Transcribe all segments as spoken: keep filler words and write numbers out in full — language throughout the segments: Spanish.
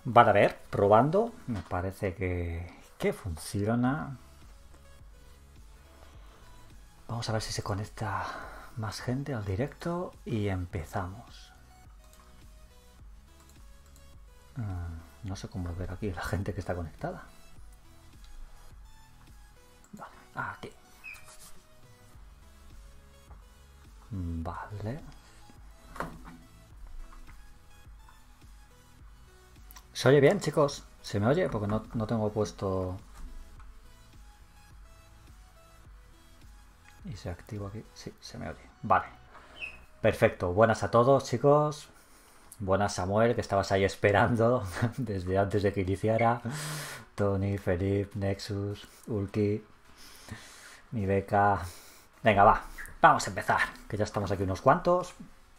Vale, a ver, probando. Me parece que, que funciona. Vamos a ver si se conecta más gente al directo y empezamos. Mm, no sé cómo ver aquí la gente que está conectada. Vale, aquí. Vale. ¿Se oye bien, chicos? ¿Se me oye? Porque no, no tengo puesto... Y se activa aquí. Sí, se me oye. Vale. Perfecto. Buenas a todos, chicos. Buenas, Samuel, que estabas ahí esperando desde antes de que iniciara. Tony, Felipe, Nexus, Ulki, mi beca. Venga, va. Vamos a empezar, que ya estamos aquí unos cuantos.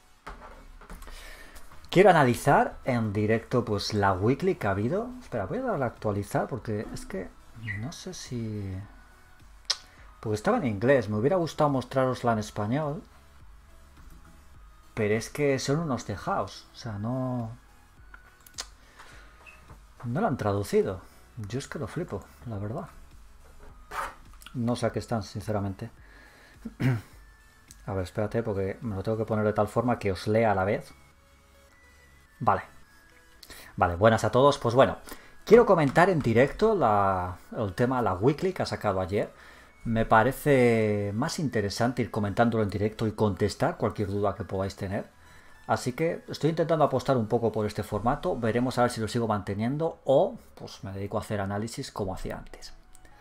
Quiero analizar en directo pues la weekly que ha habido. Espera, voy a darle a actualizar porque es que no sé si... Porque estaba en inglés, me hubiera gustado mostrarosla en español. Pero es que son unos tejaos, o sea, no... No lo han traducido. Yo es que lo flipo, la verdad. No sé a qué están, sinceramente. A ver, espérate, porque me lo tengo que poner de tal forma que os lea a la vez. Vale. Vale, buenas a todos. Pues bueno, quiero comentar en directo la, el tema, la weekly que ha sacado ayer. Me parece más interesante ir comentándolo en directo y contestar cualquier duda que podáis tener. Así que estoy intentando apostar un poco por este formato. Veremos a ver si lo sigo manteniendo o pues me dedico a hacer análisis como hacía antes.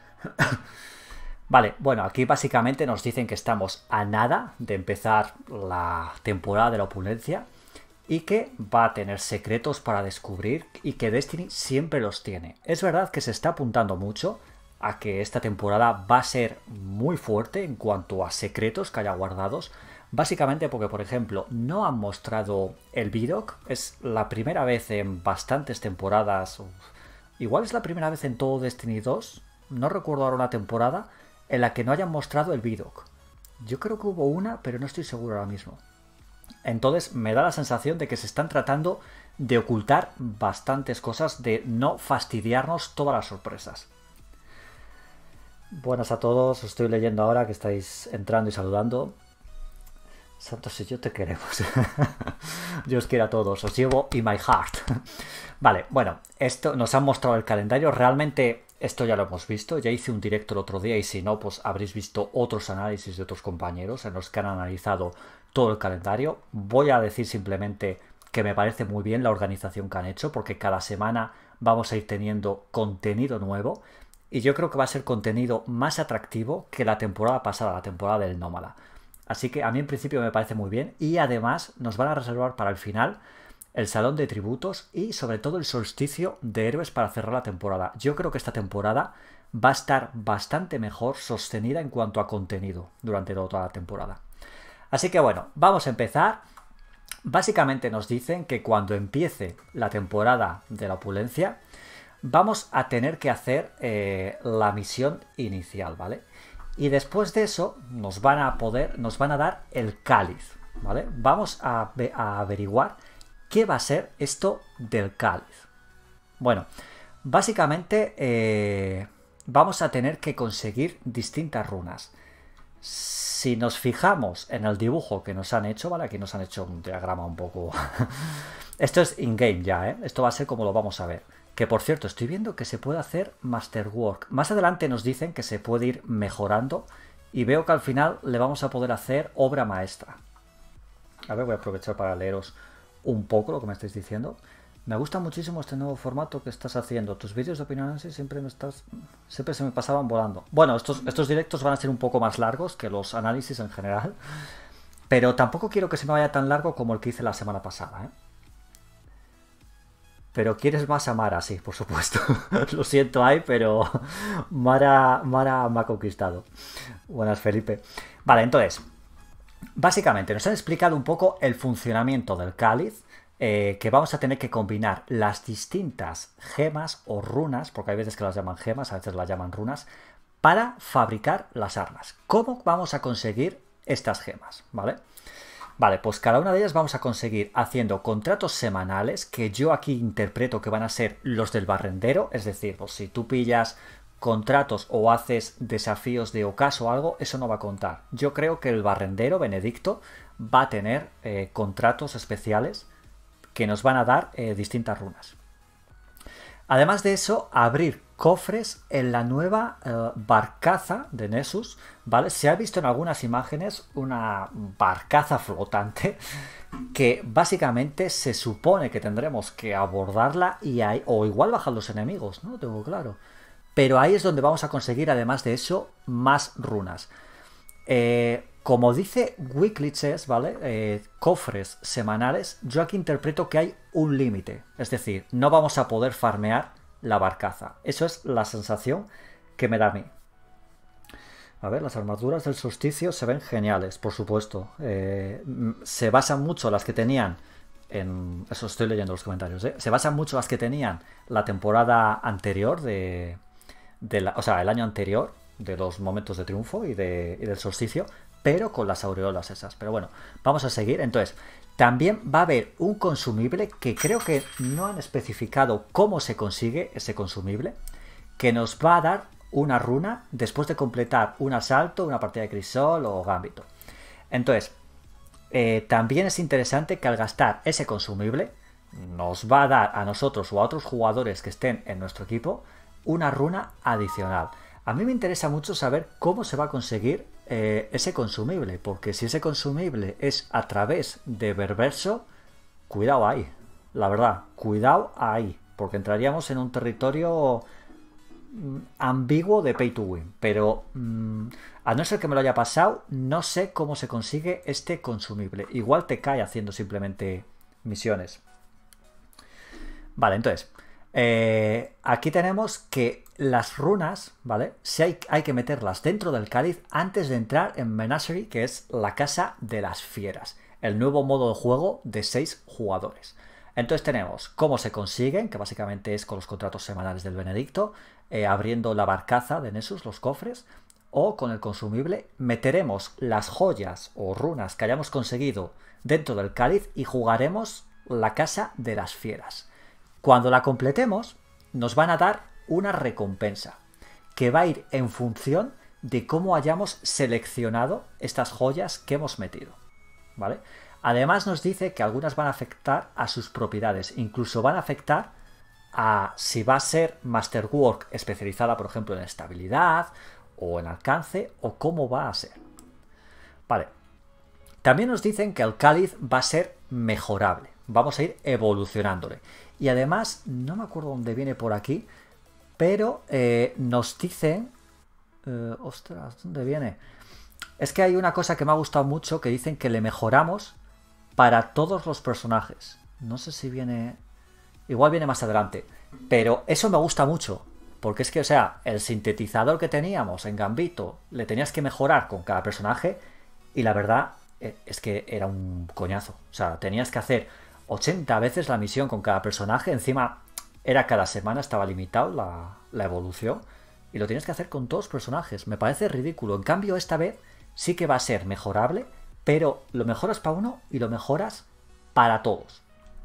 Vale, bueno, aquí básicamente nos dicen que estamos a nada de empezar la temporada de la opulencia y que va a tener secretos para descubrir y que Destiny siempre los tiene. Es verdad que se está apuntando mucho a que esta temporada va a ser muy fuerte en cuanto a secretos que haya guardados. Básicamente porque, por ejemplo, no han mostrado el Vidocq. Es la primera vez en bastantes temporadas. Igual es la primera vez en todo Destiny dos. No recuerdo ahora una temporada en la que no hayan mostrado el Vidocq. Yo creo que hubo una, pero no estoy seguro ahora mismo. Entonces me da la sensación de que se están tratando de ocultar bastantes cosas, de no fastidiarnos todas las sorpresas. Buenas a todos, os estoy leyendo ahora que estáis entrando y saludando. Santos y yo te queremos. Yo os quiero a todos, os llevo in my heart. Vale, bueno, esto nos han mostrado el calendario. Realmente esto ya lo hemos visto. Ya hice un directo el otro día y si no, pues habréis visto otros análisis de otros compañeros en los que han analizado todo el calendario. Voy a decir simplemente que me parece muy bien la organización que han hecho porque cada semana vamos a ir teniendo contenido nuevo. Y yo creo que va a ser contenido más atractivo que la temporada pasada, la temporada del Nómada. Así que a mí en principio me parece muy bien. Y además nos van a reservar para el final el salón de tributos y sobre todo el solsticio de héroes para cerrar la temporada. Yo creo que esta temporada va a estar bastante mejor sostenida en cuanto a contenido durante toda la temporada. Así que bueno, vamos a empezar. Básicamente nos dicen que cuando empiece la temporada de la opulencia vamos a tener que hacer eh, la misión inicial, ¿vale? Y después de eso nos van a poder, nos van a dar el cáliz, ¿vale? Vamos a, a averiguar qué va a ser esto del cáliz. Bueno, básicamente eh, vamos a tener que conseguir distintas runas. Si nos fijamos en el dibujo que nos han hecho, ¿vale? Aquí nos han hecho un diagrama un poco... Esto es in-game ya, ¿eh? Esto va a ser como lo vamos a ver. Que por cierto, estoy viendo que se puede hacer Masterwork. Más adelante nos dicen que se puede ir mejorando y veo que al final le vamos a poder hacer obra maestra. A ver, voy a aprovechar para leeros un poco lo que me estáis diciendo. Me gusta muchísimo este nuevo formato que estás haciendo. Tus vídeos de opinión siempre me estás, siempre se me pasaban volando. Bueno, estos, estos directos van a ser un poco más largos que los análisis en general, pero tampoco quiero que se me vaya tan largo como el que hice la semana pasada, ¿eh? Pero quieres más a Mara, sí, por supuesto. Lo siento ahí, pero Mara, Mara me ha conquistado. Buenas, Felipe. Vale, entonces, básicamente nos han explicado un poco el funcionamiento del cáliz, eh, que vamos a tener que combinar las distintas gemas o runas, porque hay veces que las llaman gemas, a veces las llaman runas, para fabricar las armas. ¿Cómo vamos a conseguir estas gemas? ¿Vale? Vale, pues cada una de ellas vamos a conseguir haciendo contratos semanales, que yo aquí interpreto que van a ser los del barrendero, es decir, pues si tú pillas contratos o haces desafíos de ocaso o algo, eso no va a contar. Yo creo que el barrendero, Benedicto, va a tener eh, contratos especiales que nos van a dar eh, distintas runas. Además de eso, abrir cofres en la nueva eh, barcaza de Nessus, ¿vale? Se ha visto en algunas imágenes una barcaza flotante que básicamente se supone que tendremos que abordarla y ahí, o igual bajar los enemigos, no tengo claro. Pero ahí es donde vamos a conseguir, además de eso, más runas. Eh, como dice Weekly Chess, ¿vale? Eh, cofres semanales, yo aquí interpreto que hay un límite. Es decir, no vamos a poder farmear la barcaza. Eso es la sensación que me da a mí. A ver, las armaduras del solsticio se ven geniales, por supuesto. Eh, se basan mucho las que tenían, en, eso estoy leyendo los comentarios, ¿eh? Se basan mucho las que tenían la temporada anterior, de, de la, o sea, el año anterior, de los momentos de triunfo y, de, y del solsticio, pero con las aureolas esas. Pero bueno, vamos a seguir. Entonces, también va a haber un consumible que creo que no han especificado cómo se consigue ese consumible, que nos va a dar una runa después de completar un asalto, una partida de crisol o gambito. Entonces, eh, también es interesante que al gastar ese consumible nos va a dar a nosotros o a otros jugadores que estén en nuestro equipo una runa adicional. A mí me interesa mucho saber cómo se va a conseguir eh, ese consumible, porque si ese consumible es a través de Berverso, cuidado ahí, la verdad, cuidado ahí, porque entraríamos en un territorio mm, ambiguo de pay to win, pero mm, a no ser que me lo haya pasado, no sé cómo se consigue este consumible. Igual te cae haciendo simplemente misiones. Vale, entonces, eh, aquí tenemos que las runas, ¿vale? Si hay, hay que meterlas dentro del cáliz antes de entrar en Menagerie, que es la casa de las fieras, el nuevo modo de juego de seis jugadores. Entonces tenemos cómo se consiguen, que básicamente es con los contratos semanales del Benedicto, eh, abriendo la barcaza de Nessus, los cofres, o con el consumible meteremos las joyas o runas que hayamos conseguido dentro del cáliz y jugaremos la casa de las fieras. Cuando la completemos, nos van a dar una recompensa que va a ir en función de cómo hayamos seleccionado estas joyas que hemos metido, ¿vale? Además nos dice que algunas van a afectar a sus propiedades, incluso van a afectar a si va a ser Masterwork especializada, por ejemplo, en estabilidad o en alcance, o cómo va a ser. Vale. También nos dicen que el cáliz va a ser mejorable, vamos a ir evolucionándole. Y además, no me acuerdo dónde viene por aquí, pero eh, nos dicen... Eh, ostras, ¿dónde viene? Es que hay una cosa que me ha gustado mucho, que dicen que le mejoramos para todos los personajes. No sé si viene... Igual viene más adelante. Pero eso me gusta mucho. Porque es que, o sea, el sintetizador que teníamos en Gambito le tenías que mejorar con cada personaje. Y la verdad es que era un coñazo. O sea, tenías que hacer ochenta veces la misión con cada personaje. Encima era cada semana, estaba limitado la, la evolución. Y lo tienes que hacer con todos los personajes. Me parece ridículo. En cambio, esta vez sí que va a ser mejorable. Pero lo mejoras para uno y lo mejoras para todos.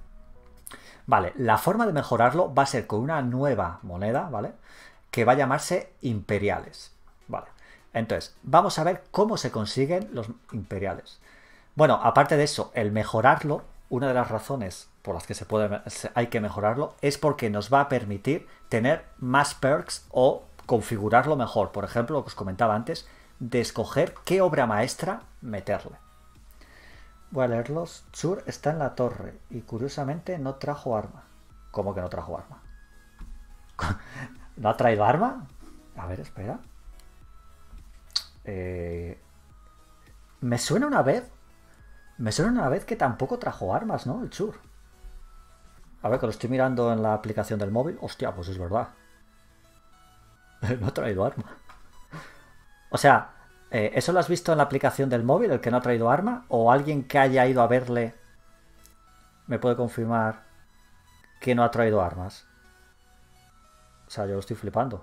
Vale, la forma de mejorarlo va a ser con una nueva moneda, ¿vale? Que va a llamarse imperiales. Vale, entonces, vamos a ver cómo se consiguen los imperiales. Bueno, aparte de eso, el mejorarlo, una de las razones por las que se puede, hay que mejorarlo, es porque nos va a permitir tener más perks o configurarlo mejor. Por ejemplo, lo que os comentaba antes, de escoger qué obra maestra meterle. Voy a leerlos. Chur está en la torre y curiosamente no trajo arma. ¿Cómo que no trajo arma? ¿No ha traído arma? A ver, espera. Eh... Me suena una vez. Me suena una vez que tampoco trajo armas, ¿no? El Chur. A ver, que lo estoy mirando en la aplicación del móvil. Hostia, pues es verdad. No ha traído arma. O sea... Eh, ¿eso lo has visto en la aplicación del móvil, el que no ha traído arma? ¿O alguien que haya ido a verle me puede confirmar que no ha traído armas? O sea, yo lo estoy flipando.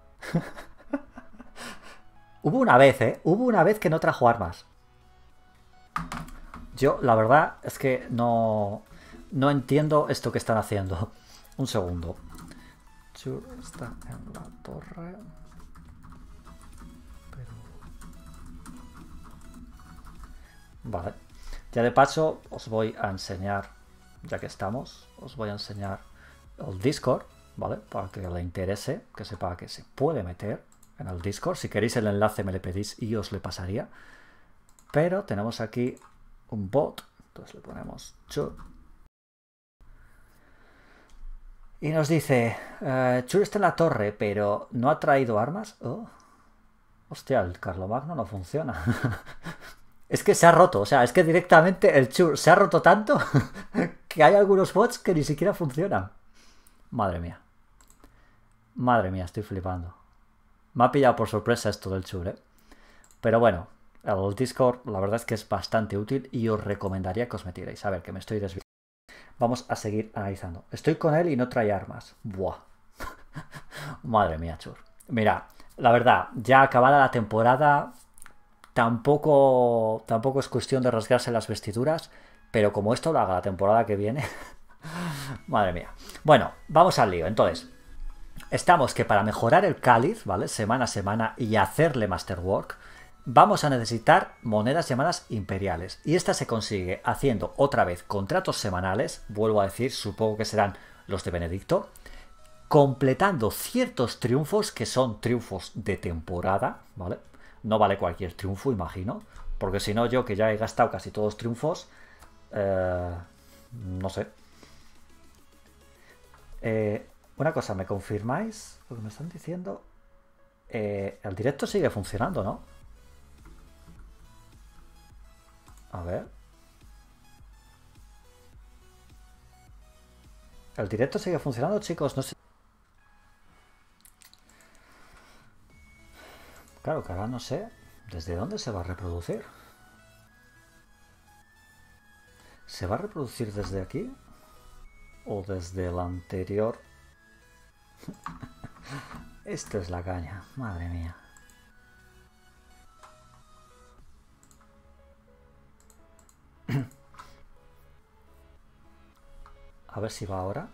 Hubo una vez, ¿eh? Hubo una vez que no trajo armas. Yo, la verdad, es que no, no entiendo esto que están haciendo. Un segundo. Chur está en la torre. Pero... Vale. Ya de paso os voy a enseñar, ya que estamos, os voy a enseñar el Discord, ¿vale? Para que le interese, que sepa que se puede meter en el Discord. Si queréis el enlace me le pedís y os le pasaría. Pero tenemos aquí un bot, entonces le ponemos Chur. Y nos dice, uh, Chur está en la torre, pero no ha traído armas. Oh. Hostia, el Carlomagno no funciona. Es que se ha roto, o sea, es que directamente el Chur se ha roto tanto que hay algunos bots que ni siquiera funcionan. Madre mía. Madre mía, estoy flipando. Me ha pillado por sorpresa esto del Chur, ¿eh? Pero bueno, el Discord la verdad es que es bastante útil y os recomendaría que os metierais. A ver, que me estoy desviando. Vamos a seguir analizando. Estoy con él y no trae armas. Buah. Madre mía, Chur. Mira, la verdad, ya acabada la temporada... Tampoco, tampoco es cuestión de rasgarse las vestiduras, pero como esto lo haga la temporada que viene, madre mía. Bueno, vamos al lío. Entonces, estamos que para mejorar el cáliz, ¿vale? Semana a semana y hacerle masterwork, vamos a necesitar monedas llamadas imperiales. Y esta se consigue haciendo otra vez contratos semanales, vuelvo a decir, supongo que serán los de Benedicto, completando ciertos triunfos que son triunfos de temporada, ¿vale? No vale cualquier triunfo, imagino. Porque si no, yo que ya he gastado casi todos los triunfos... Eh, no sé. Eh, una cosa, ¿me confirmáis? Lo que me están diciendo... Eh, el directo sigue funcionando, ¿no? A ver. El directo sigue funcionando, chicos. No sé... Claro que ahora no sé desde dónde se va a reproducir. ¿Se va a reproducir desde aquí? ¿O desde el anterior? Esto es la caña, madre mía. A ver si va ahora.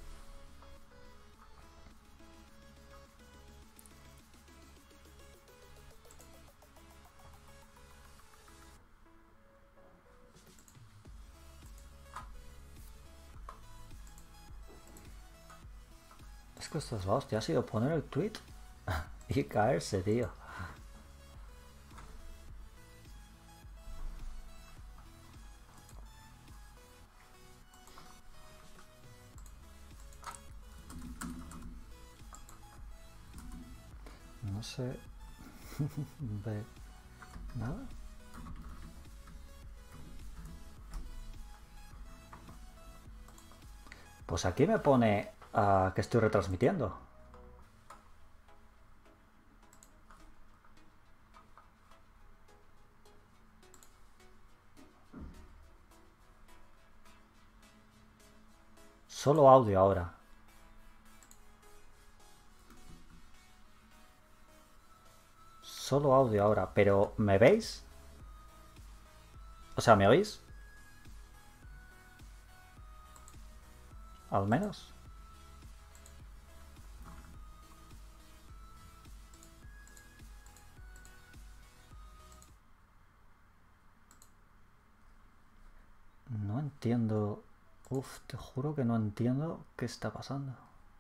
Es que esto es la hostia, ha sido poner el tweet y caerse, tío. No sé. Ve nada. Pues aquí me pone uh, que estoy retransmitiendo. Solo audio ahora. Solo audio ahora. Pero, ¿me veis? O sea, ¿me oís? Al menos. No entiendo. Uf, te juro que no entiendo qué está pasando.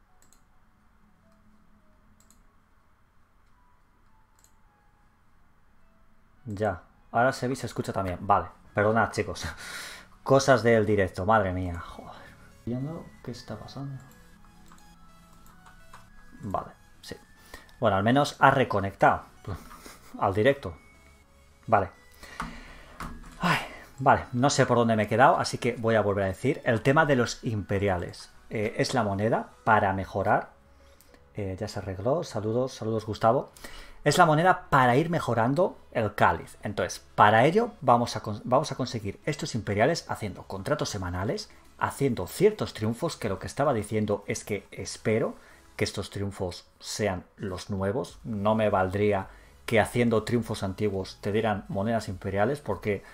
Ya. Ahora se ve y se escucha también. Vale. Perdonad, chicos. Cosas del directo. Madre mía. Joder. Viendo qué está pasando. Vale. Sí. Bueno, al menos ha reconectado al directo. Vale. Ay, vale. No sé por dónde me he quedado, así que voy a volver a decir. El tema de los imperiales. Eh, es la moneda para mejorar. Eh, ya se arregló. Saludos, saludos, Gustavo. Es la moneda para ir mejorando el cáliz. Entonces, para ello vamos a, vamos a conseguir estos imperiales haciendo contratos semanales, haciendo ciertos triunfos, que lo que estaba diciendo es que espero que estos triunfos sean los nuevos. No me valdría que haciendo triunfos antiguos te dieran monedas imperiales, porque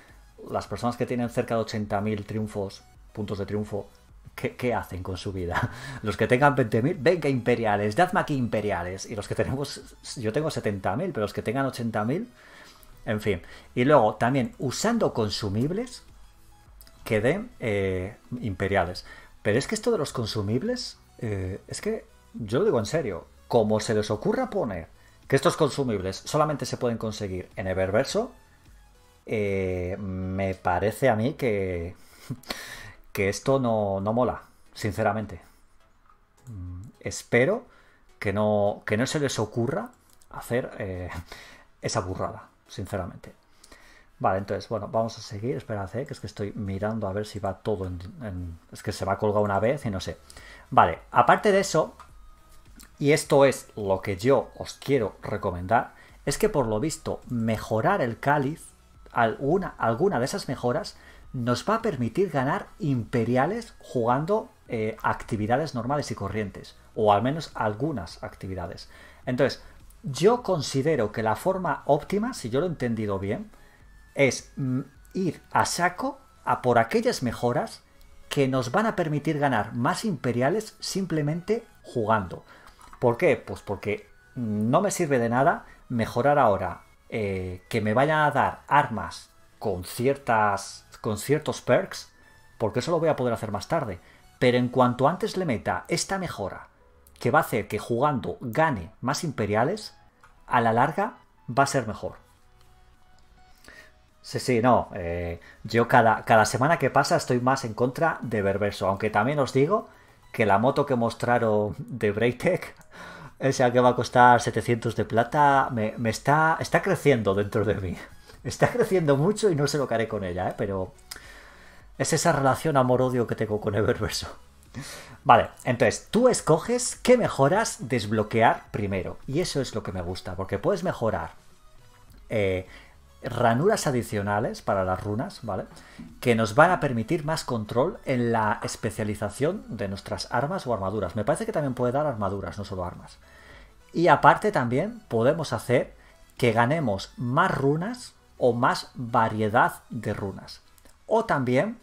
las personas que tienen cerca de ochenta mil triunfos, puntos de triunfo, ¿qué, qué hacen con su vida? Los que tengan veinte mil, venga imperiales, dadme aquí imperiales. Y los que tenemos, yo tengo setenta mil, pero los que tengan ochenta mil, en fin. Y luego también usando consumibles que den eh, imperiales. Pero es que esto de los consumibles, eh, es que yo lo digo en serio, como se les ocurra poner que estos consumibles solamente se pueden conseguir en Eververso, eh, me parece a mí que, que esto no, no mola, sinceramente. Mm, espero que no, que no se les ocurra hacer eh, esa burrada, sinceramente. Vale, entonces, bueno, vamos a seguir. Esperad, ¿eh? Que es que estoy mirando a ver si va todo en, en... Es que se va a colgar una vez y no sé. Vale, aparte de eso, y esto es lo que yo os quiero recomendar, es que por lo visto mejorar el cáliz, alguna, alguna de esas mejoras, nos va a permitir ganar imperiales jugando eh, actividades normales y corrientes, o al menos algunas actividades. Entonces, yo considero que la forma óptima, si yo lo he entendido bien, es mm, ir a saco a por aquellas mejoras que nos van a permitir ganar más imperiales simplemente jugando. ¿Por qué? Pues porque no me sirve de nada mejorar ahora eh, que me vayan a dar armas con ciertas con ciertos perks, porque eso lo voy a poder hacer más tarde. Pero en cuanto antes le meta esta mejora que va a hacer que jugando gane más imperiales, a la larga va a ser mejor. Sí, sí, no. Eh, yo cada, cada semana que pasa estoy más en contra de Eververso. Aunque también os digo que la moto que mostraron de Braytech, esa que va a costar setecientos de plata, me, me está, está creciendo dentro de mí. Está creciendo mucho y no sé lo que haré con ella, ¿eh? Pero es esa relación amor-odio que tengo con Eververso. Vale, entonces tú escoges qué mejoras desbloquear primero. Y eso es lo que me gusta, porque puedes mejorar eh, ranuras adicionales para las runas, ¿vale? Que nos van a permitir más control en la especialización de nuestras armas o armaduras. Me parece que también puede dar armaduras, no solo armas. Y aparte también podemos hacer que ganemos más runas o más variedad de runas. O también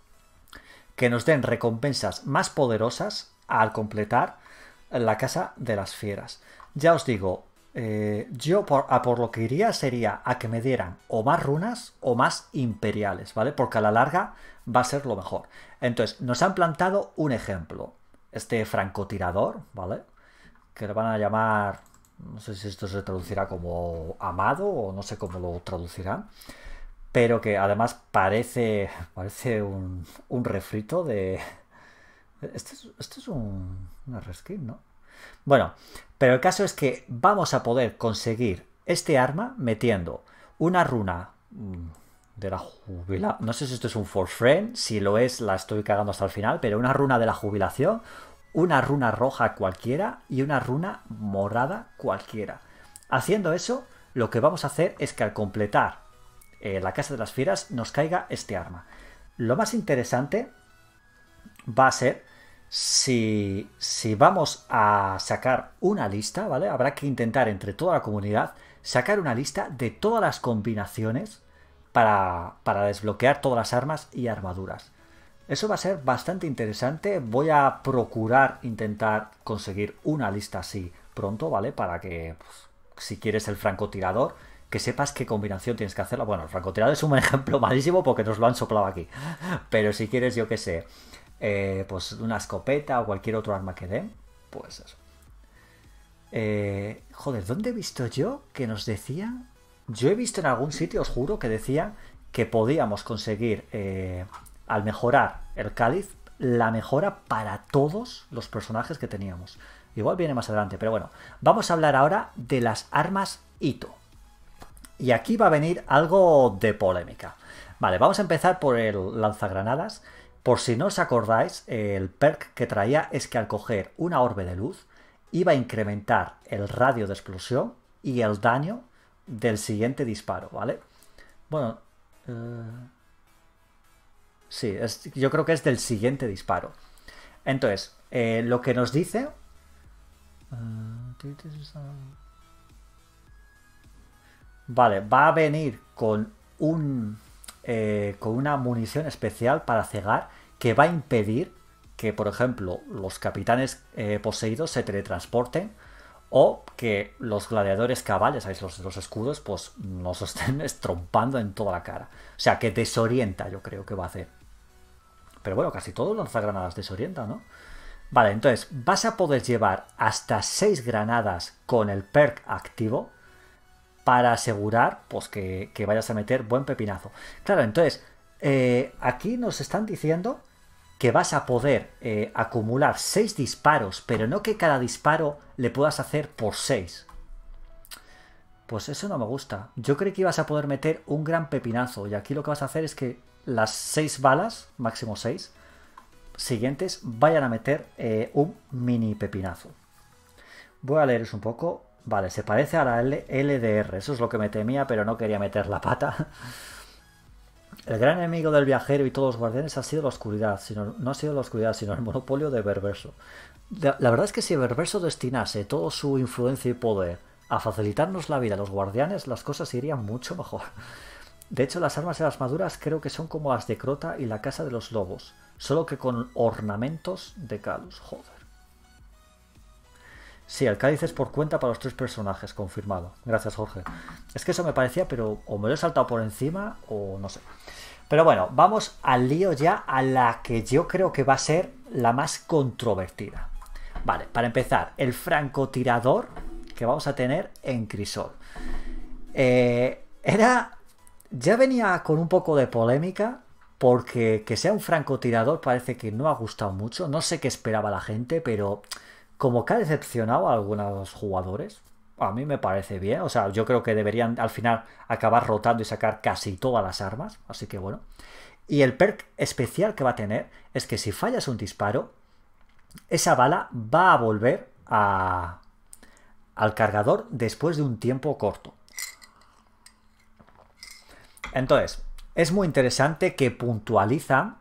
que nos den recompensas más poderosas al completar la casa de las fieras. Ya os digo, eh, yo por, a por lo que iría sería a que me dieran o más runas o más imperiales, ¿vale? Porque a la larga va a ser lo mejor. Entonces, nos han plantado un ejemplo. Este francotirador, ¿vale? Que le van a llamar, no sé si esto se traducirá como amado o no sé cómo lo traducirán. Pero que además parece parece un, un refrito de... Esto es, esto es un, una reskin, ¿no? Bueno, pero el caso es que vamos a poder conseguir este arma metiendo una runa de la jubilación. No sé si esto es un Force Friend, si lo es la estoy cagando hasta el final, pero una runa de la jubilación, una runa roja cualquiera y una runa morada cualquiera. Haciendo eso, lo que vamos a hacer es que al completar Eh, la casa de las fieras nos caiga este arma. Lo más interesante va a ser si, si vamos a sacar una lista, ¿vale? Habrá que intentar entre toda la comunidad sacar una lista de todas las combinaciones para, para desbloquear todas las armas y armaduras. Eso va a ser bastante interesante. Voy a procurar intentar conseguir una lista así pronto, ¿vale? Para que, pues, si quieres el francotirador, que sepas qué combinación tienes que hacerla. Bueno, el francotirador es un ejemplo malísimo porque nos lo han soplado aquí. Pero si quieres, yo qué sé, eh, pues una escopeta o cualquier otro arma que den, pues eso. Eh, joder, ¿dónde he visto yo que nos decía? Yo he visto en algún sitio, os juro, que decía que podíamos conseguir, eh, al mejorar el cáliz, la mejora para todos los personajes que teníamos. Igual viene más adelante, pero bueno. Vamos a hablar ahora de las armas hito. Y aquí va a venir algo de polémica. Vale, vamos a empezar por el lanzagranadas. Por si no os acordáis, el perk que traía es que al coger una orbe de luz iba a incrementar el radio de explosión y el daño del siguiente disparo, ¿vale? Bueno, eh... sí, es, yo creo que es del siguiente disparo. Entonces, eh, lo que nos dice... Vale, va a venir con un, eh, con una munición especial para cegar que va a impedir que, por ejemplo, los capitanes eh, poseídos se teletransporten o que los gladiadores cabales, ¿sabéis? Los, los escudos, pues nos estén estrompando en toda la cara. O sea, que desorienta, yo creo que va a hacer. Pero bueno, casi todos lanzagranadas desorientan, ¿no? Vale, entonces vas a poder llevar hasta seis granadas con el perk activo para asegurar pues que, que vayas a meter buen pepinazo. Claro, entonces eh, aquí nos están diciendo que vas a poder eh, acumular seis disparos, pero no que cada disparo le puedas hacer por seis. Pues eso no me gusta. Yo creí que ibas a poder meter un gran pepinazo y aquí lo que vas a hacer es que las seis balas, máximo seis, siguientes vayan a meter eh, un mini pepinazo. Voy a leeros un poco. Vale, se parece a la L D R, eso es lo que me temía, pero no quería meter la pata. El gran enemigo del viajero y todos los guardianes ha sido la oscuridad, sino, no ha sido la oscuridad, sino el monopolio de Berverso. La, la verdad es que si Berverso destinase toda su influencia y poder a facilitarnos la vida a los guardianes, las cosas irían mucho mejor. De hecho, las armas y las armaduras creo que son como las de Crota y la Casa de los Lobos, solo que con ornamentos de Calus. Joder. Sí, el cáliz es por cuenta para los tres personajes, confirmado. Gracias, Jorge. Es que eso me parecía, pero o me lo he saltado por encima o no sé. Pero bueno, vamos al lío ya, a la que yo creo que va a ser la más controvertida. Vale, para empezar, el francotirador que vamos a tener en Crisol. Eh, era... Ya venía con un poco de polémica, porque que sea un francotirador parece que no ha gustado mucho. No sé qué esperaba la gente, pero... Como que ha decepcionado a algunos jugadores, a mí me parece bien. O sea, yo creo que deberían al final acabar rotando y sacar casi todas las armas. Así que bueno. Y el perk especial que va a tener es que si fallas un disparo, esa bala va a volver a, al cargador después de un tiempo corto. Entonces, es muy interesante que puntualizan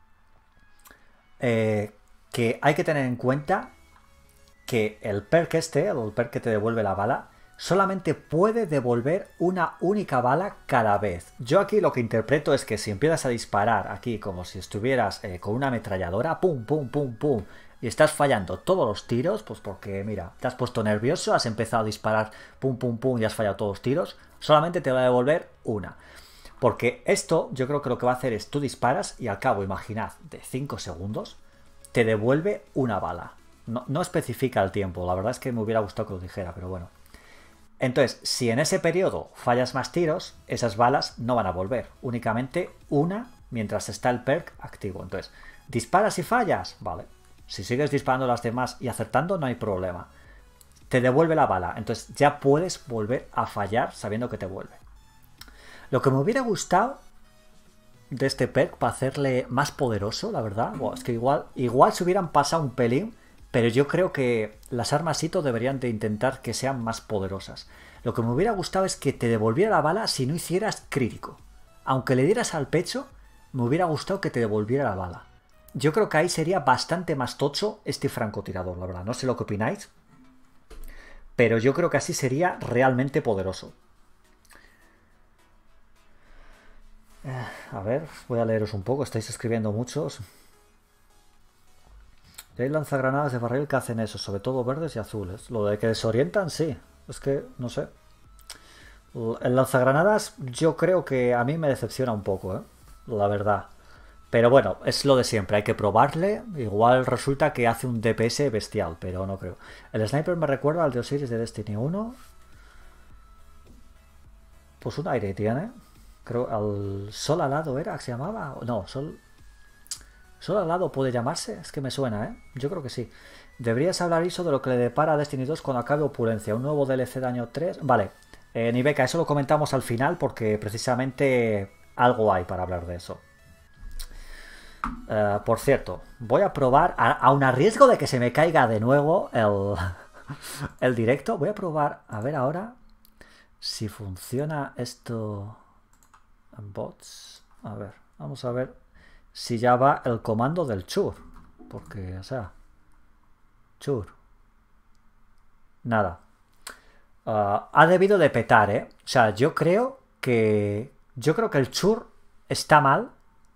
eh, que hay que tener en cuenta que el perk este, el perk que te devuelve la bala, solamente puede devolver una única bala cada vez. Yo aquí lo que interpreto es que si empiezas a disparar aquí como si estuvieras eh, con una ametralladora, pum, pum, pum, pum, y estás fallando todos los tiros, pues porque, mira, te has puesto nervioso, has empezado a disparar, pum, pum, pum, y has fallado todos los tiros, solamente te va a devolver una. Porque esto, yo creo que lo que va a hacer es, tú disparas y al cabo, imaginad, de cinco segundos, te devuelve una bala. No, no especifica el tiempo, la verdad es que me hubiera gustado que lo dijera, pero bueno. Entonces, si en ese periodo fallas más tiros, esas balas no van a volver. Únicamente una mientras está el perk activo. Entonces, disparas y fallas, vale. Si sigues disparando las demás y acertando, no hay problema. Te devuelve la bala, entonces ya puedes volver a fallar sabiendo que te vuelve. Lo que me hubiera gustado de este perk para hacerle más poderoso, la verdad, bueno, es que igual, igual se hubieran pasado un pelín. Pero yo creo que las armas Ito deberían de intentar que sean más poderosas. Lo que me hubiera gustado es que te devolviera la bala si no hicieras crítico. Aunque le dieras al pecho, me hubiera gustado que te devolviera la bala. Yo creo que ahí sería bastante más tocho este francotirador, la verdad. No sé lo que opináis, pero yo creo que así sería realmente poderoso. A ver, voy a leeros un poco, estáis escribiendo muchos. Hay lanzagranadas de barril que hacen eso, sobre todo verdes y azules. Lo de que desorientan, sí. Es que, no sé. El lanzagranadas yo creo que a mí me decepciona un poco, ¿eh? La verdad. Pero bueno, es lo de siempre. Hay que probarle. Igual resulta que hace un D P S bestial, pero no creo. El sniper me recuerda al de Osiris de Destiny uno. Pues un aire tiene. Creo al Sol Alado era, que se llamaba. No, Sol... ¿Sol Alado puede llamarse? Es que me suena, ¿eh? Yo creo que sí. Deberías hablar, Iso, de lo que le depara a Destiny dos cuando acabe Opulencia. Un nuevo D L C de año tres. Vale. Eh, Nibeca, eso lo comentamos al final porque precisamente algo hay para hablar de eso. Uh, por cierto, voy a probar, a, a un riesgo de que se me caiga de nuevo el, el directo, voy a probar, a ver ahora si funciona esto en bots. A ver, vamos a ver si ya va el comando del chur. Porque, o sea, chur. Nada. Uh, ha debido de petar, ¿eh? O sea, yo creo que... Yo creo que el chur está mal,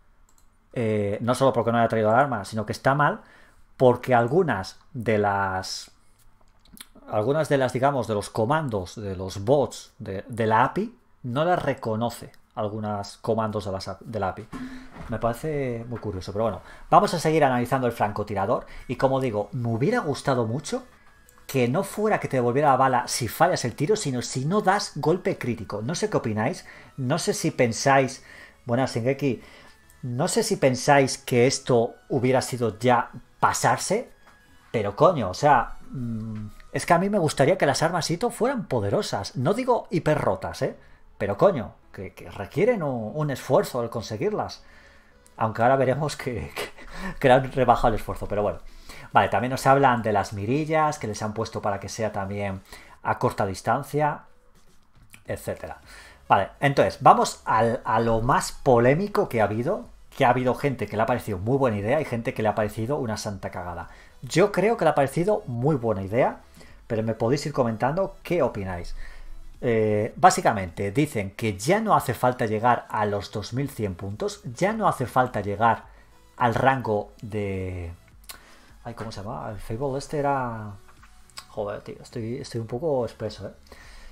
eh, no solo porque no haya traído el arma, sino que está mal porque algunas de las algunas de las, digamos, de los comandos, de los bots de, de la A P I, no las reconoce algunos comandos de, las, de la A P I. Me parece muy curioso, pero bueno, vamos a seguir analizando el francotirador y como digo, me hubiera gustado mucho que no fuera que te devolviera la bala si fallas el tiro, sino si no das golpe crítico. No sé qué opináis, no sé si pensáis, bueno, Shingeki, no sé si pensáis que esto hubiera sido ya pasarse, pero coño, o sea, mmm, es que a mí me gustaría que las armas Ito fueran poderosas, no digo hiperrotas, ¿eh? Pero coño, que, que requieren un, un esfuerzo al conseguirlas. Aunque ahora veremos que, que, que le han rebajado el esfuerzo, pero bueno. Vale, también nos hablan de las mirillas, que les han puesto para que sea también a corta distancia, etcétera. Vale, entonces, vamos al, a lo más polémico que ha habido, que ha habido gente que le ha parecido muy buena idea y gente que le ha parecido una santa cagada. Yo creo que le ha parecido muy buena idea, pero me podéis ir comentando qué opináis. Eh, básicamente dicen que ya no hace falta llegar a los dos mil cien puntos, ya no hace falta llegar al rango de... Ay, ¿cómo se llama? El Fable este era... Joder, tío, estoy, estoy un poco espeso, ¿eh?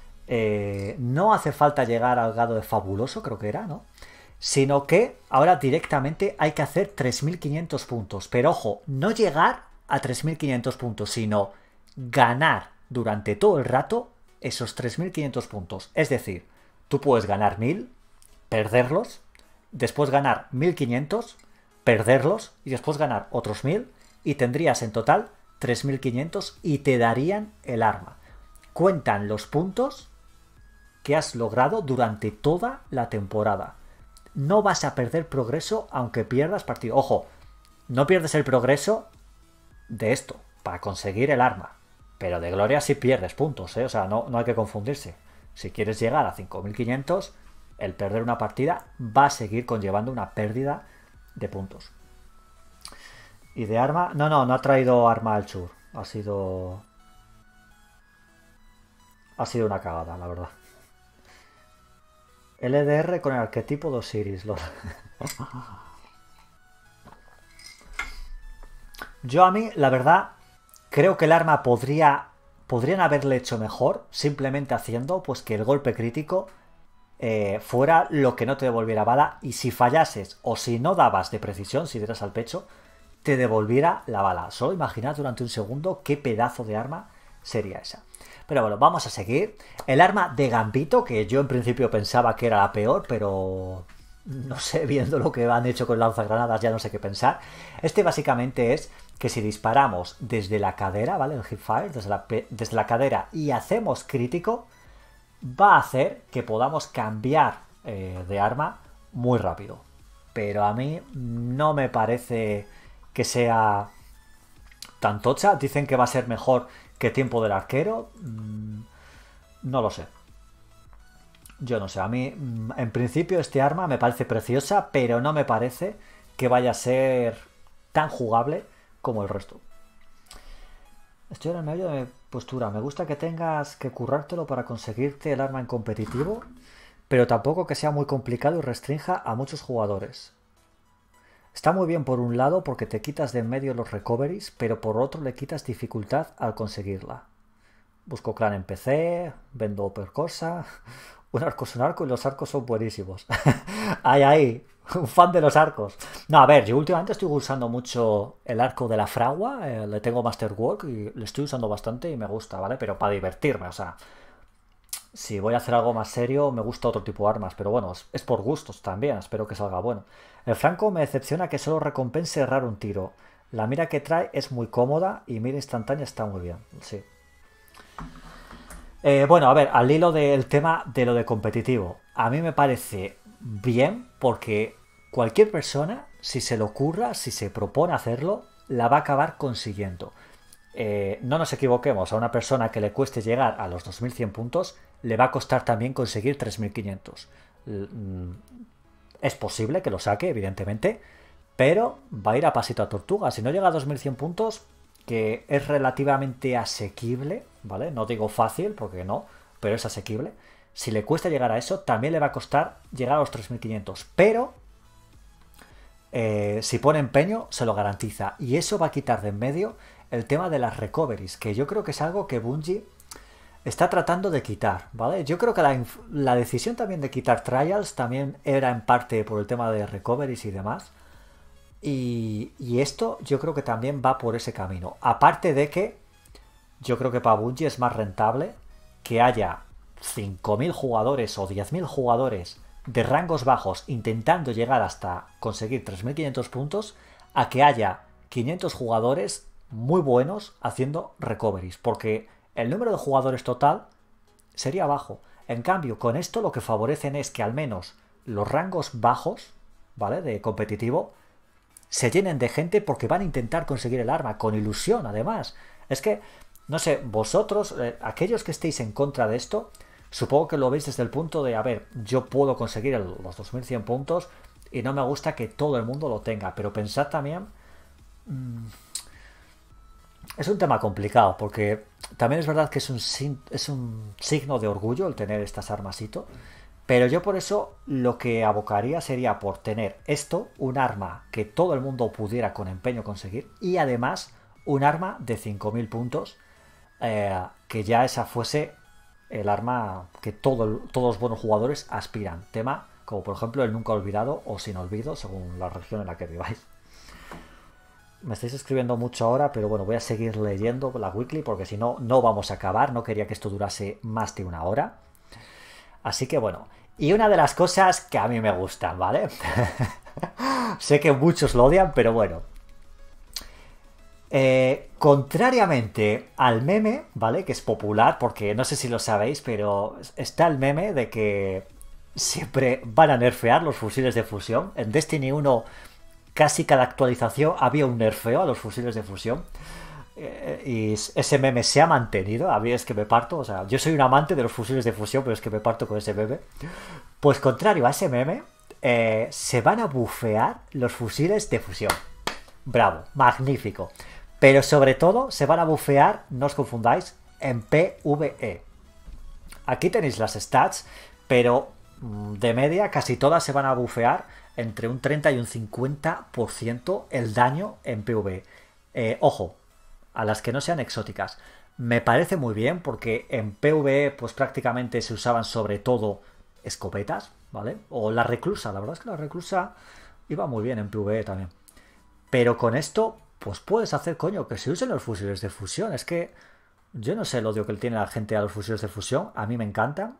Eh, no hace falta llegar al grado de fabuloso, creo que era, ¿no? Sino que ahora directamente hay que hacer tres mil quinientos puntos. Pero ojo, no llegar a tres mil quinientos puntos, sino ganar durante todo el rato esos tres mil quinientos puntos. Es decir, tú puedes ganar mil, perderlos, después ganar mil quinientos, perderlos y después ganar otros mil y tendrías en total tres mil quinientos y te darían el arma. Cuentan los puntos que has logrado durante toda la temporada. No vas a perder progreso aunque pierdas partido. Ojo, no pierdes el progreso de esto, para conseguir el arma. Pero de gloria sí pierdes puntos, ¿eh? O sea, no, no hay que confundirse. Si quieres llegar a cinco mil quinientos, el perder una partida va a seguir conllevando una pérdida de puntos. ¿Y de arma? No, no, no ha traído arma al Chur. Ha sido... Ha sido una cagada, la verdad. L D R con el arquetipo de Osiris. Lo... Yo a mí, la verdad, creo que el arma podría... Podrían haberle hecho mejor, simplemente haciendo pues que el golpe crítico eh, fuera lo que no te devolviera bala y si fallases o si no dabas de precisión, si dieras al pecho, te devolviera la bala. Solo imaginad durante un segundo qué pedazo de arma sería esa. Pero bueno, vamos a seguir. El arma de Gambito, que yo en principio pensaba que era la peor, pero no sé, viendo lo que han hecho con lanzagranadas ya no sé qué pensar. Este básicamente es que si disparamos desde la cadera, ¿vale? El hipfire, desde la, desde la cadera y hacemos crítico, va a hacer que podamos cambiar eh, de arma muy rápido. Pero a mí no me parece que sea tan tocha. Dicen que va a ser mejor que tiempo del arquero. Mm, no lo sé. Yo no sé. A mí, en principio, este arma me parece preciosa, pero no me parece que vaya a ser tan jugable como el resto. Estoy en el medio de mi postura. Me gusta que tengas que currártelo para conseguirte el arma en competitivo, pero tampoco que sea muy complicado y restrinja a muchos jugadores. Está muy bien por un lado porque te quitas de en medio los recoveries, pero por otro le quitas dificultad al conseguirla. Busco clan en P C, vendo Opercosa, un arco es un arco y los arcos son buenísimos. ¡Ay, ay! Un fan de los arcos. No, a ver, yo últimamente estoy usando mucho el arco de la fragua, eh, le tengo Masterwork y le estoy usando bastante y me gusta, ¿vale? Pero para divertirme, o sea, si voy a hacer algo más serio me gusta otro tipo de armas, pero bueno, es, es por gustos también, espero que salga bueno. El franco me decepciona que solo recompense errar un tiro. La mira que trae es muy cómoda y mira instantánea está muy bien, sí. Eh, bueno, a ver, al hilo del tema de lo de competitivo, a mí me parece bien porque cualquier persona, si se le ocurra, si se propone hacerlo, la va a acabar consiguiendo. Eh, no nos equivoquemos, a una persona que le cueste llegar a los dos mil cien puntos, le va a costar también conseguir tres mil quinientos. Es posible que lo saque, evidentemente, pero va a ir a pasito a tortuga. Si no llega a dos mil cien puntos, que es relativamente asequible, ¿vale? No digo fácil, porque no, pero es asequible. Si le cuesta llegar a eso, también le va a costar llegar a los tres mil quinientos. Pero eh, si pone empeño, se lo garantiza. Y eso va a quitar de en medio el tema de las recoveries, que yo creo que es algo que Bungie está tratando de quitar, ¿vale? Yo creo que la, la decisión también de quitar Trials también era en parte por el tema de recoveries y demás. Y, y esto yo creo que también va por ese camino. Aparte de que yo creo que para Bungie es más rentable que haya cinco mil jugadores o diez mil jugadores de rangos bajos intentando llegar hasta conseguir tres mil quinientos puntos a que haya quinientos jugadores muy buenos haciendo recoveries, porque el número de jugadores total sería bajo. En cambio, con esto lo que favorecen es que al menos los rangos bajos, ¿vale?, de competitivo, se llenen de gente porque van a intentar conseguir el arma, con ilusión además. Es que, no sé, vosotros, eh, aquellos que estéis en contra de esto, supongo que lo veis desde el punto de, a ver, yo puedo conseguir el, los dos mil cien puntos y no me gusta que todo el mundo lo tenga, pero pensad también... Mmm, es un tema complicado, porque también es verdad que es un, es un signo de orgullo el tener estas armasito, pero yo por eso lo que abocaría sería por tener esto, un arma que todo el mundo pudiera con empeño conseguir, y además un arma de cinco mil puntos, eh, que ya esa fuese el arma que todo, todos los buenos jugadores aspiran. Tema como por ejemplo el nunca olvidado o sin olvido, según la región en la que viváis. Me estáis escribiendo mucho ahora, pero bueno, voy a seguir leyendo la weekly porque si no, no vamos a acabar. No quería que esto durase más de una hora. Así que bueno, y una de las cosas que a mí me gustan, ¿vale? Sé que muchos lo odian, pero bueno. Eh, contrariamente al meme, ¿vale?, que es popular, porque no sé si lo sabéis, pero está el meme de que siempre van a nerfear los fusiles de fusión. En Destiny uno... casi cada actualización había un nerfeo a los fusiles de fusión, eh, y ese meme se ha mantenido. A mí es que me parto, o sea, yo soy un amante de los fusiles de fusión, pero es que me parto con ese meme. Pues contrario a ese meme, eh, se van a bufear los fusiles de fusión. Bravo, magnífico. Pero sobre todo se van a bufear, no os confundáis, en PvE. Aquí tenéis las stats, pero de media casi todas se van a bufear entre un treinta y un cincuenta por ciento el daño en PvE. Eh, ojo, a las que no sean exóticas. Me parece muy bien porque en PvE pues prácticamente se usaban sobre todo escopetas, ¿vale? O la reclusa, la verdad es que la reclusa iba muy bien en PvE también. Pero con esto pues puedes hacer, coño, que se usen los fusiles de fusión. Es que yo no sé el odio que tiene la gente a los fusiles de fusión. A mí me encantan.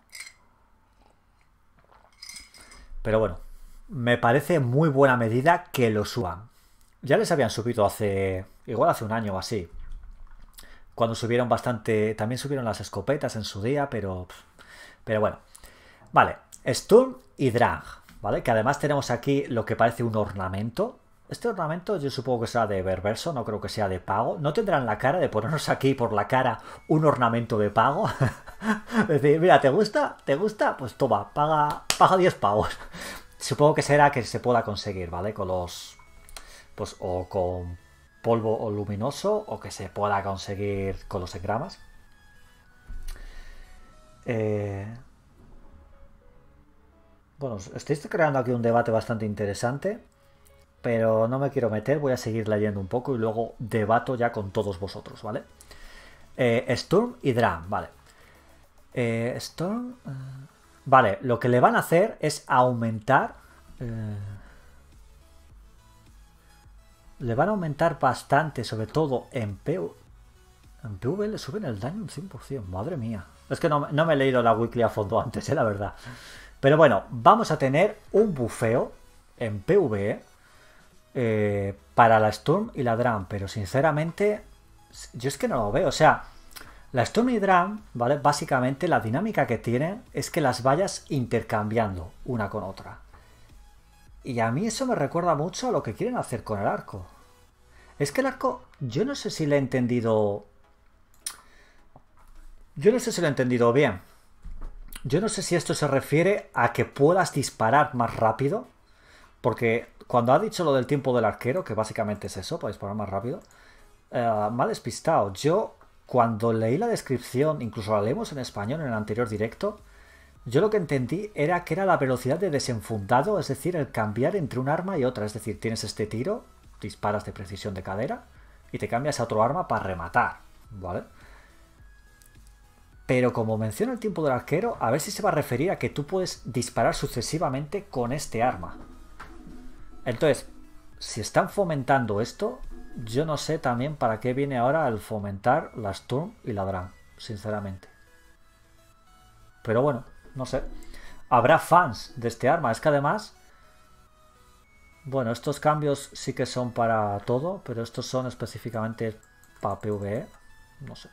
Pero bueno, me parece muy buena medida que lo suban. Ya les habían subido hace, igual hace un año o así, cuando subieron bastante, también subieron las escopetas en su día, pero pero bueno. Vale, Sturm y Drang, ¿vale? Que además tenemos aquí lo que parece un ornamento. Este ornamento yo supongo que será de Berverso, no creo que sea de pago. No tendrán la cara de ponernos aquí por la cara un ornamento de pago. Es decir, mira, ¿te gusta? ¿Te gusta? Pues toma, paga, paga diez pavos. Supongo que será que se pueda conseguir, ¿vale? Con los... pues o con polvo o luminoso, o que se pueda conseguir con los engramas. Eh... Bueno, estoy creando aquí un debate bastante interesante, pero no me quiero meter, voy a seguir leyendo un poco y luego debato ya con todos vosotros, ¿vale? Eh, Sturm y Drang, vale. Eh, Storm... Eh... Vale, lo que le van a hacer es aumentar... Eh... Le van a aumentar bastante, sobre todo en PvE. En PvE le suben el daño un cien por ciento, madre mía. Es que no, no me he leído la weekly a fondo antes, eh, la verdad. Pero bueno, vamos a tener un bufeo en PvE eh, para la Storm y la Drang, pero sinceramente yo es que no lo veo. O sea, la Storm y Drang, ¿vale? Básicamente la dinámica que tienen es que las vayas intercambiando una con otra. Y a mí eso me recuerda mucho a lo que quieren hacer con el arco. Es que el arco, yo no sé si lo he entendido... Yo no sé si lo he entendido bien. Yo no sé si esto se refiere a que puedas disparar más rápido. Porque cuando ha dicho lo del tiempo del arquero, que básicamente es eso, para disparar más rápido, eh, me ha despistado. Yo, cuando leí la descripción, incluso la leemos en español en el anterior directo, Yo lo que entendí era que era la velocidad de desenfundado, es decir, el cambiar entre un arma y otra. Es decir, tienes este tiro, disparas de precisión de cadera y te cambias a otro arma para rematar, ¿vale? Pero como menciona el tiempo del arquero, a ver si se va a referir a que tú puedes disparar sucesivamente con este arma. Entonces, si están fomentando esto, yo no sé también para qué viene ahora el fomentar la Sturm y la Drang, sinceramente. Pero bueno, no sé. Habrá fans de este arma. Es que además, bueno, estos cambios sí que son para todo, pero estos son específicamente para PvE. No sé.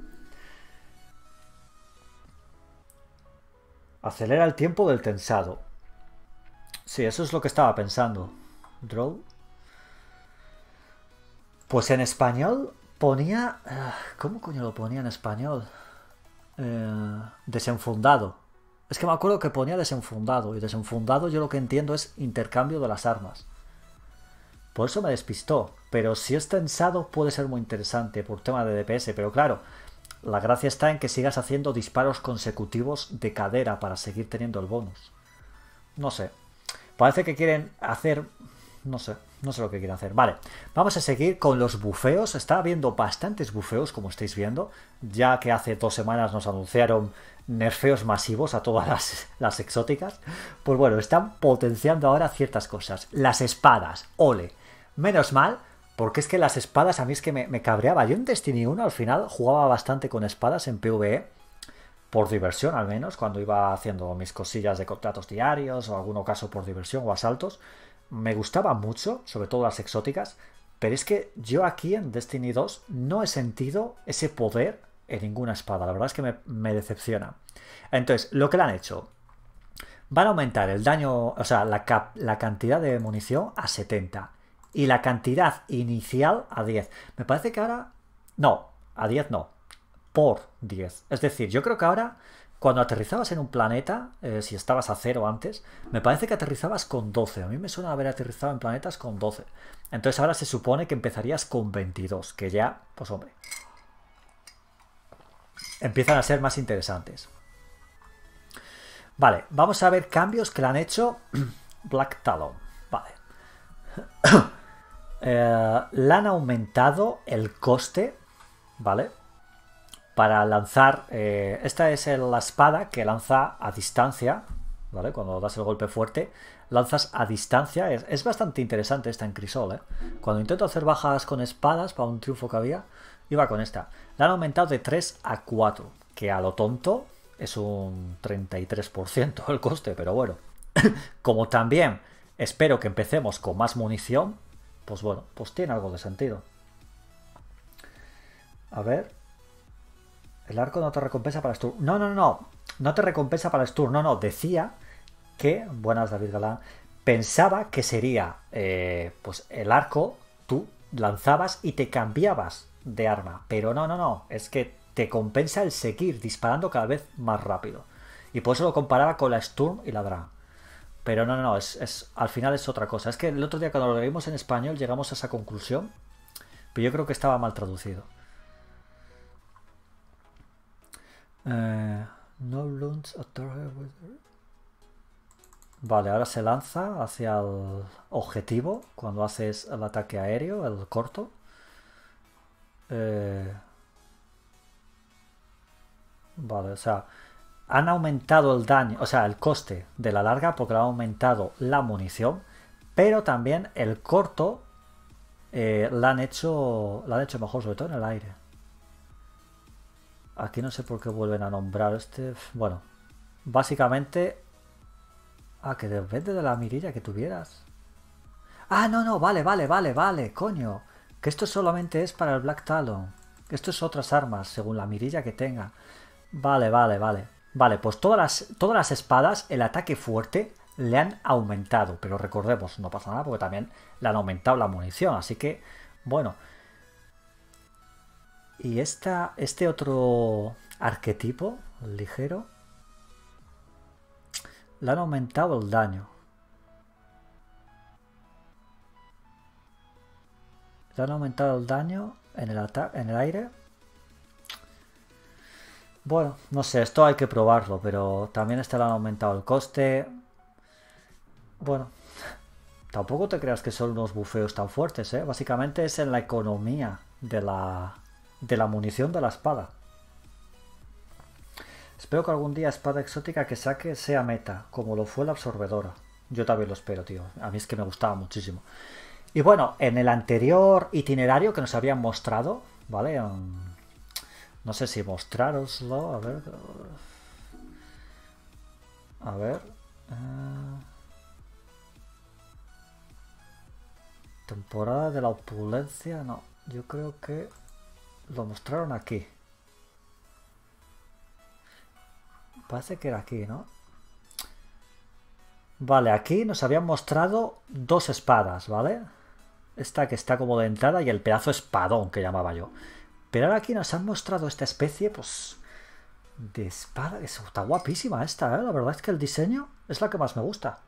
Acelera el tiempo del tensado. Sí, eso es lo que estaba pensando. Draw. Pues en español ponía... ¿Cómo coño lo ponía en español? Eh, desenfundado. Es que me acuerdo que ponía desenfundado. Y desenfundado yo lo que entiendo es intercambio de las armas. Por eso me despistó. Pero si es tensado puede ser muy interesante por tema de D P S. Pero claro, la gracia está en que sigas haciendo disparos consecutivos de cadera para seguir teniendo el bonus. No sé. Parece que quieren hacer... No sé, no sé lo que quieren hacer. Vale, vamos a seguir con los bufeos. Está habiendo bastantes bufeos, como estáis viendo. Ya que hace dos semanas nos anunciaron nerfeos masivos a todas las, las exóticas. Pues bueno, están potenciando ahora ciertas cosas. Las espadas, ole. Menos mal, porque es que las espadas a mí es que me, me cabreaba. Yo en Destiny uno al final jugaba bastante con espadas en PvE. Por diversión al menos, cuando iba haciendo mis cosillas de contratos diarios o algún caso por diversión o asaltos. Me gustaba mucho, sobre todo las exóticas, pero es que yo aquí en Destiny dos no he sentido ese poder en ninguna espada. La verdad es que me, me decepciona. Entonces, lo que le han hecho, van a aumentar el daño, o sea, la, cap, la cantidad de munición a setenta y la cantidad inicial a diez. Me parece que ahora... No, a diez no, por diez. Es decir, yo creo que ahora... Cuando aterrizabas en un planeta, eh, si estabas a cero antes, me parece que aterrizabas con doce. A mí me suena haber aterrizado en planetas con doce. Entonces ahora se supone que empezarías con veintidós, que ya, pues hombre, empiezan a ser más interesantes. Vale, vamos a ver cambios que le han hecho Black Talon. Vale. eh, le han aumentado el coste, ¿vale? Para lanzar, eh, esta es el, la espada que lanza a distancia, ¿vale? Cuando das el golpe fuerte, lanzas a distancia. Es, es bastante interesante esta en Crisol, ¿eh? Cuando intento hacer bajas con espadas, para un triunfo que había, iba con esta. La han aumentado de tres a cuatro, que a lo tonto es un treinta y tres por ciento el coste, pero bueno. Como también espero que empecemos con más munición, pues bueno, pues tiene algo de sentido. A ver... El arco no te recompensa para Sturm. No, no, no. No te recompensa para Sturm. No, no. Decía que... Buenas, David Galán. Pensaba que sería... Eh, pues el arco... Tú lanzabas y te cambiabas de arma. Pero no, no, no. Es que te compensa el seguir disparando cada vez más rápido. Y por eso lo comparaba con la Sturm y la Drang. Pero no, no, no. Es, es, al final es otra cosa. Es que el otro día cuando lo leímos en español llegamos a esa conclusión. Pero yo creo que estaba mal traducido. Uh, no launch a target with... Vale, ahora se lanza hacia el objetivo cuando haces el ataque aéreo, el corto. Eh... Vale, o sea, han aumentado el daño, o sea, el coste de la larga porque le han aumentado la munición, pero también el corto eh, la han hecho, la han hecho mejor, sobre todo en el aire. Aquí no sé por qué vuelven a nombrar este... Bueno, básicamente... Ah, que depende de la mirilla que tuvieras. Ah, no, no, vale, vale, vale, vale, coño. Que esto solamente es para el Black Talon. Esto es otras armas, según la mirilla que tenga. Vale, vale, vale. Vale, pues todas las, todas las espadas, el ataque fuerte, le han aumentado. Pero recordemos, no pasa nada porque también le han aumentado la munición. Así que, bueno... Y esta, este otro arquetipo, ligero, le han aumentado el daño. Le han aumentado el daño en el, en el aire. Bueno, no sé, esto hay que probarlo, pero también este le han aumentado el coste. Bueno, tampoco te creas que son unos bufeos tan fuertes, ¿eh? Básicamente es en la economía de la, de la munición de la espada. Espero que algún día espada exótica que saque sea meta, como lo fue la absorbedora. Yo también lo espero, tío. A mí es que me gustaba muchísimo. Y bueno, en el anterior itinerario que nos habían mostrado, ¿vale? Um, no sé si mostraroslo, a ver... A ver... Uh, temporada de la opulencia, no. Yo creo que lo mostraron aquí. Parece que era aquí, ¿no? Vale, aquí nos habían mostrado dos espadas, ¿vale? Esta que está como de entrada y el pedazo espadón que llamaba yo. Pero ahora aquí nos han mostrado esta especie, pues... de espada. Está guapísima esta, ¿eh? La verdad es que el diseño es la que más me gusta.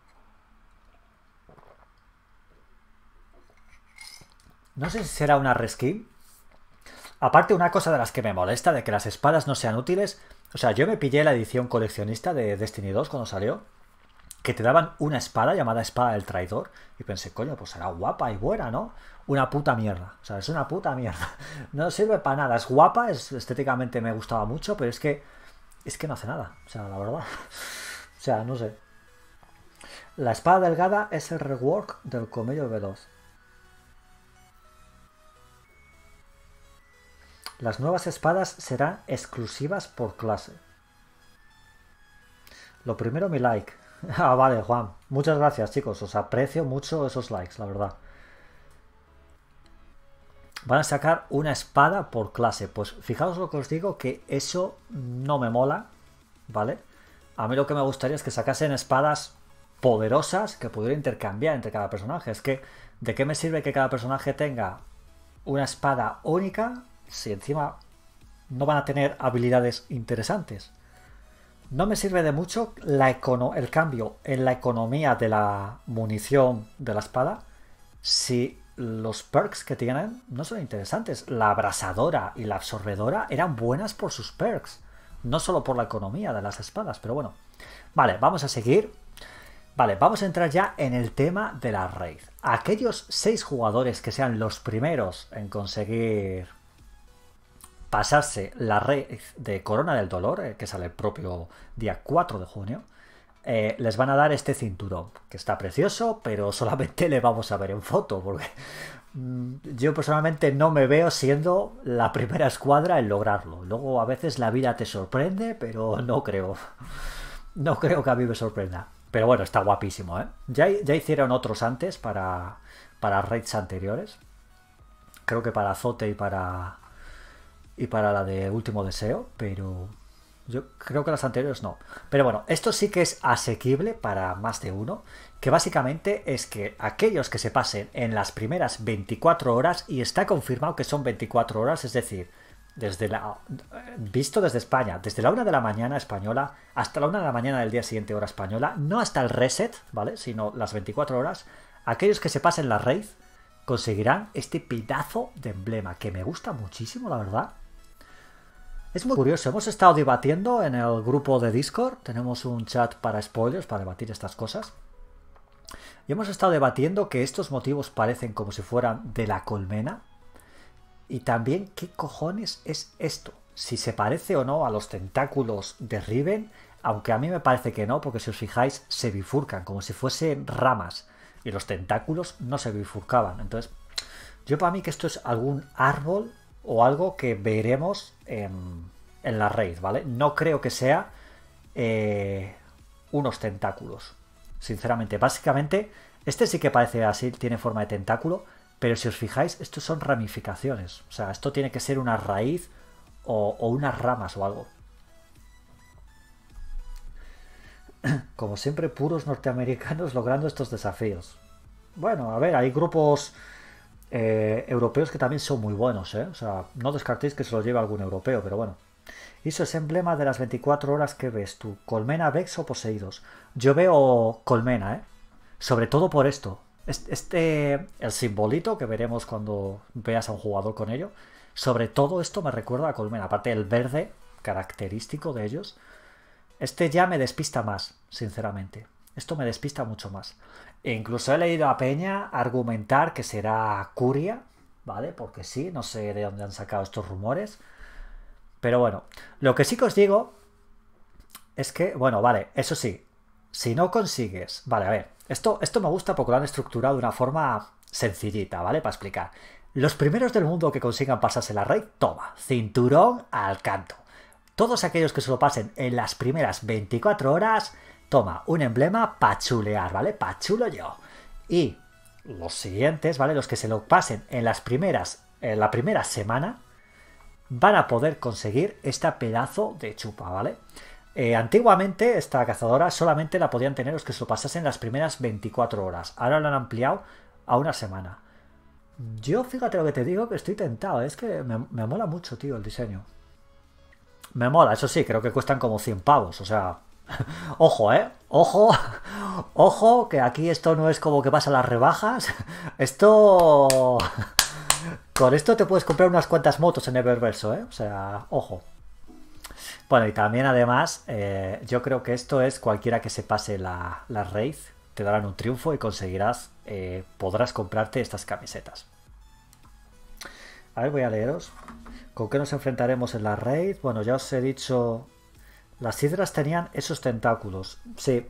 No sé si será una reskin. Aparte, una cosa de las que me molesta, de que las espadas no sean útiles... O sea, yo me pillé la edición coleccionista de Destiny dos cuando salió, que te daban una espada llamada Espada del Traidor, y pensé, coño, pues será guapa y buena, ¿no? Una puta mierda. O sea, es una puta mierda. No sirve para nada. Es guapa, es, estéticamente me gustaba mucho, pero es que... Es que no hace nada. O sea, la verdad. O sea, no sé. La espada delgada es el rework del Comello veloz. Las nuevas espadas serán exclusivas por clase. Lo primero, mi like. Ah, vale, Juan. Muchas gracias, chicos. Os aprecio mucho esos likes, la verdad. Van a sacar una espada por clase. Pues fijaos lo que os digo, que eso no me mola, ¿vale? A mí lo que me gustaría es que sacasen espadas poderosas que pudiera intercambiar entre cada personaje. Es que, ¿de qué me sirve que cada personaje tenga una espada única si encima no van a tener habilidades interesantes? No me sirve de mucho la econo el cambio en la economía de la munición de la espada si los perks que tienen no son interesantes. La abrasadora y la absorbedora eran buenas por sus perks, no solo por la economía de las espadas, pero bueno. Vale, vamos a seguir. Vale, vamos a entrar ya en el tema de la raid. Aquellos seis jugadores que sean los primeros en conseguir pasarse la raid de Corona del Dolor, eh, que sale el propio día cuatro de junio, eh, les van a dar este cinturón, que está precioso, pero solamente le vamos a ver en foto, porque mmm, yo personalmente no me veo siendo la primera escuadra en lograrlo. Luego a veces la vida te sorprende, pero no creo. No creo que a mí me sorprenda. Pero bueno, está guapísimo, ¿eh? Ya, ya hicieron otros antes para, para raids anteriores. Creo que para Azote y para... y para la de Último Deseo, pero yo creo que las anteriores no. Pero bueno, esto sí que es asequible para más de uno, que básicamente es que aquellos que se pasen en las primeras veinticuatro horas, y está confirmado que son veinticuatro horas, es decir, desde la, visto desde España, desde la una de la mañana española hasta la una de la mañana del día siguiente hora española, no hasta el reset, ¿vale? Sino las veinticuatro horas, aquellos que se pasen la raid conseguirán este pedazo de emblema, que me gusta muchísimo, la verdad. Es muy curioso, hemos estado debatiendo en el grupo de Discord, tenemos un chat para spoilers, para debatir estas cosas, y hemos estado debatiendo que estos motivos parecen como si fueran de la colmena, y también qué cojones es esto, si se parece o no a los tentáculos de Riven, aunque a mí me parece que no, porque si os fijáis se bifurcan, como si fuesen ramas, y los tentáculos no se bifurcaban. Entonces, yo para mí que esto es algún árbol o algo que veremos en, en la raid, ¿vale? No creo que sea eh, unos tentáculos, sinceramente. Básicamente, este sí que parece así, tiene forma de tentáculo, pero si os fijáis, estos son ramificaciones. O sea, esto tiene que ser una raíz o, o unas ramas o algo. Como siempre, puros norteamericanos logrando estos desafíos. Bueno, a ver, hay grupos eh, europeos que también son muy buenos, ¿eh? O sea, no descartéis que se lo lleve algún europeo, pero bueno. Eso es emblema de las veinticuatro horas que ves tú. Colmena, Vex o Poseídos. Yo veo Colmena, ¿eh? Sobre todo por esto. Este, el simbolito que veremos cuando veas a un jugador con ello. Sobre todo esto me recuerda a Colmena. Aparte el verde característico de ellos. Este ya me despista más, sinceramente. Esto me despista mucho más. E incluso he leído a Peña argumentar que será Curia, ¿vale? Porque sí, no sé de dónde han sacado estos rumores. Pero bueno, lo que sí que os digo es que, bueno, vale, eso sí, si no consigues... Vale, a ver, esto, esto me gusta porque lo han estructurado de una forma sencillita, ¿vale? Para explicar. Los primeros del mundo que consigan pasarse la raid, toma, cinturón al canto. Todos aquellos que se lo pasen en las primeras veinticuatro horas, toma, un emblema pa' chulear, ¿vale? Pa' chulo yo. Y los siguientes, ¿vale? Los que se lo pasen en las primeras, en la primera semana, van a poder conseguir este pedazo de chupa, ¿vale? Eh, antiguamente esta cazadora solamente la podían tener los que se lo pasasen las primeras veinticuatro horas. Ahora lo han ampliado a una semana. Yo, fíjate lo que te digo, que estoy tentado. Es que me, me mola mucho, tío, el diseño. Me mola, eso sí, creo que cuestan como cien pavos, o sea... Ojo, ¿eh? Ojo, ojo, que aquí esto no es como que pasa las rebajas. Esto... Con esto te puedes comprar unas cuantas motos en Eververso, ¿eh? O sea, ojo. Bueno, y también además, eh, yo creo que esto es cualquiera que se pase la, la raid, te darán un triunfo y conseguirás, eh, podrás comprarte estas camisetas. A ver, voy a leeros. ¿Con qué nos enfrentaremos en la raid? Bueno, ya os he dicho... Las hidras tenían esos tentáculos. Sí.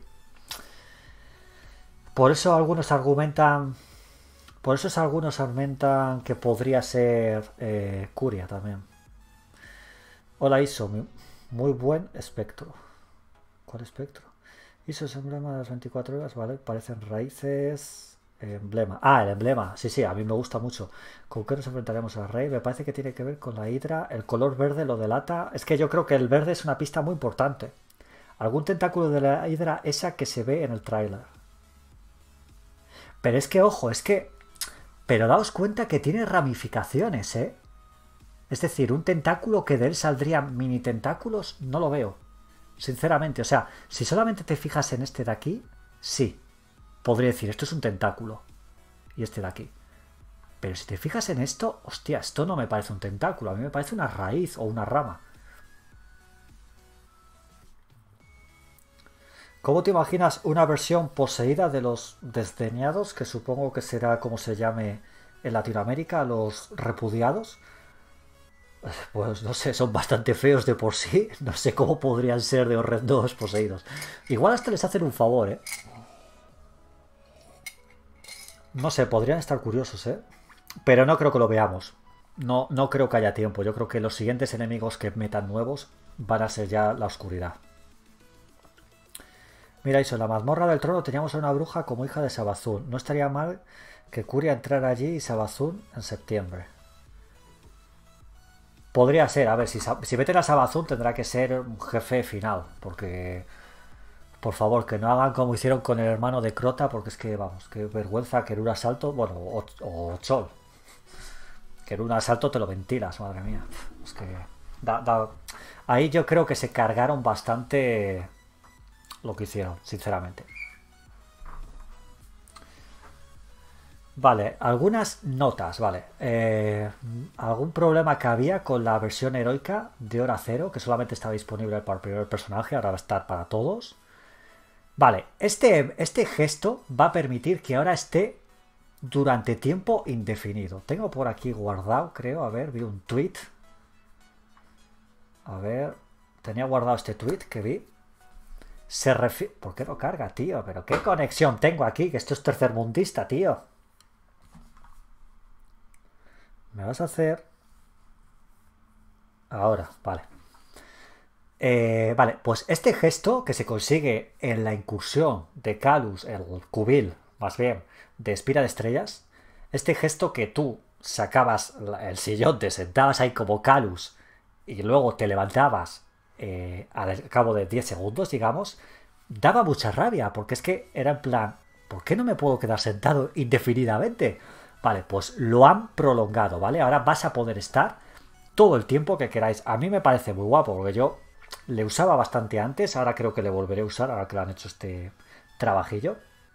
Por eso algunos argumentan... Por eso algunos argumentan que podría ser eh, Curia también. Hola I S O, muy buen espectro. ¿Cuál espectro? I S O es emblema de las veinticuatro horas, ¿vale? Parecen raíces... Emblema. Ah, el emblema. Sí, sí, a mí me gusta mucho. ¿Con qué nos enfrentaremos al rey? Me parece que tiene que ver con la hidra. El color verde lo delata. Es que yo creo que el verde es una pista muy importante. Algún tentáculo de la hidra, esa que se ve en el tráiler. Pero es que, ojo, es que... Pero daos cuenta que tiene ramificaciones, ¿eh? Es decir, un tentáculo que de él saldrían mini tentáculos, no lo veo. Sinceramente, o sea, si solamente te fijas en este de aquí, sí. Podría decir, esto es un tentáculo. Y este de aquí. Pero si te fijas en esto, hostia, esto no me parece un tentáculo. A mí me parece una raíz o una rama. ¿Cómo te imaginas una versión poseída de los desdeñados? Que supongo que será como se llame en Latinoamérica, los repudiados. Pues no sé, son bastante feos de por sí. No sé cómo podrían ser de horrendos poseídos. Igual hasta les hacen un favor, ¿eh? No sé, podrían estar curiosos, ¿eh? Pero no creo que lo veamos. No, no creo que haya tiempo. Yo creo que los siguientes enemigos que metan nuevos van a ser ya la oscuridad. Mira eso, en la mazmorra del trono teníamos a una bruja como hija de Sabazún. No estaría mal que Curia entrara allí y Sabazún en septiembre. Podría ser, a ver, si, si meten a Sabazún tendrá que ser un jefe final. Porque... Por favor, que no hagan como hicieron con el hermano de Crota, porque es que, vamos, qué vergüenza que en un asalto, bueno, o, o Chol, que en un asalto te lo ventilas, madre mía. Es que da, da, ahí yo creo que se cargaron bastante lo que hicieron, sinceramente. Vale, algunas notas, vale. Eh, algún problema que había con la versión heroica de Hora Cero, que solamente estaba disponible para el primer personaje, ahora va a estar para todos. Vale, este, este gesto va a permitir que ahora esté durante tiempo indefinido. Tengo por aquí guardado, creo, a ver, vi un tweet. A ver, tenía guardado este tweet que vi. Se refiere... ¿Por qué no carga, tío? ¿Pero qué conexión tengo aquí? Que esto es tercermundista, tío. ¿Me vas a hacer...? Ahora, vale. Eh, vale, pues este gesto que se consigue en la incursión de Calus, el cubil, más bien, de Espira de Estrellas, este gesto que tú sacabas el sillón, te sentabas ahí como Calus y luego te levantabas eh, al cabo de diez segundos, digamos, daba mucha rabia, porque es que era en plan, ¿por qué no me puedo quedar sentado indefinidamente? Vale, pues lo han prolongado, ¿vale? Ahora vas a poder estar todo el tiempo que queráis. A mí me parece muy guapo, porque yo le usaba bastante antes, ahora creo que le volveré a usar, ahora que le han hecho este trabajillo.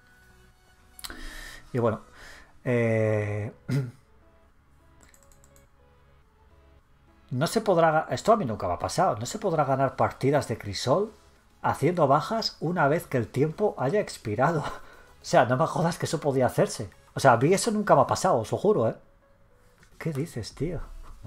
Y bueno, eh... No se podrá... Esto a mí nunca me ha pasado. No se podrá ganar partidas de crisol haciendo bajas una vez que el tiempo haya expirado. O sea, no me jodas que eso podía hacerse. O sea, a mí eso nunca me ha pasado, os lo juro, ¿eh? ¿Qué dices, tío?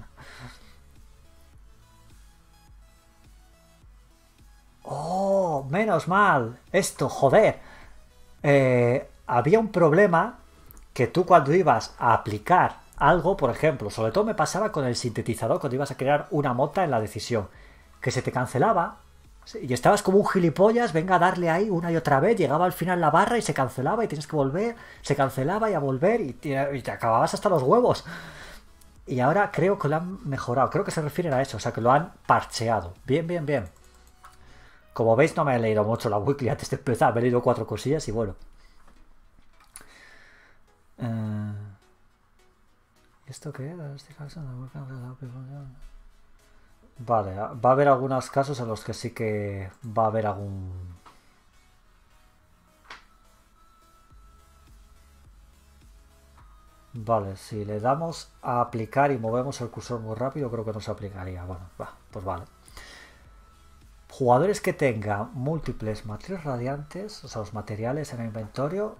Oh, menos mal. Esto, joder. Eh, había un problema que tú cuando ibas a aplicar algo, por ejemplo, sobre todo me pasaba con el sintetizador cuando ibas a crear una mota en la decisión, que se te cancelaba y estabas como un gilipollas, venga a darle ahí una y otra vez, llegaba al final la barra y se cancelaba y tienes que volver, se cancelaba y a volver y te, y te acababas hasta los huevos. Y ahora creo que lo han mejorado, creo que se refieren a eso, o sea que lo han parcheado. Bien, bien, bien. Como veis no me he leído mucho la weekly antes de empezar, me he leído cuatro cosillas y bueno. Uh... ¿Esto qué es? Vale, va a haber algunos casos en los que sí que va a haber algún... Vale, si le damos a aplicar y movemos el cursor muy rápido, creo que no se aplicaría. Bueno, va, pues vale. Jugadores que tengan múltiples matrices radiantes, o sea, los materiales en el inventario,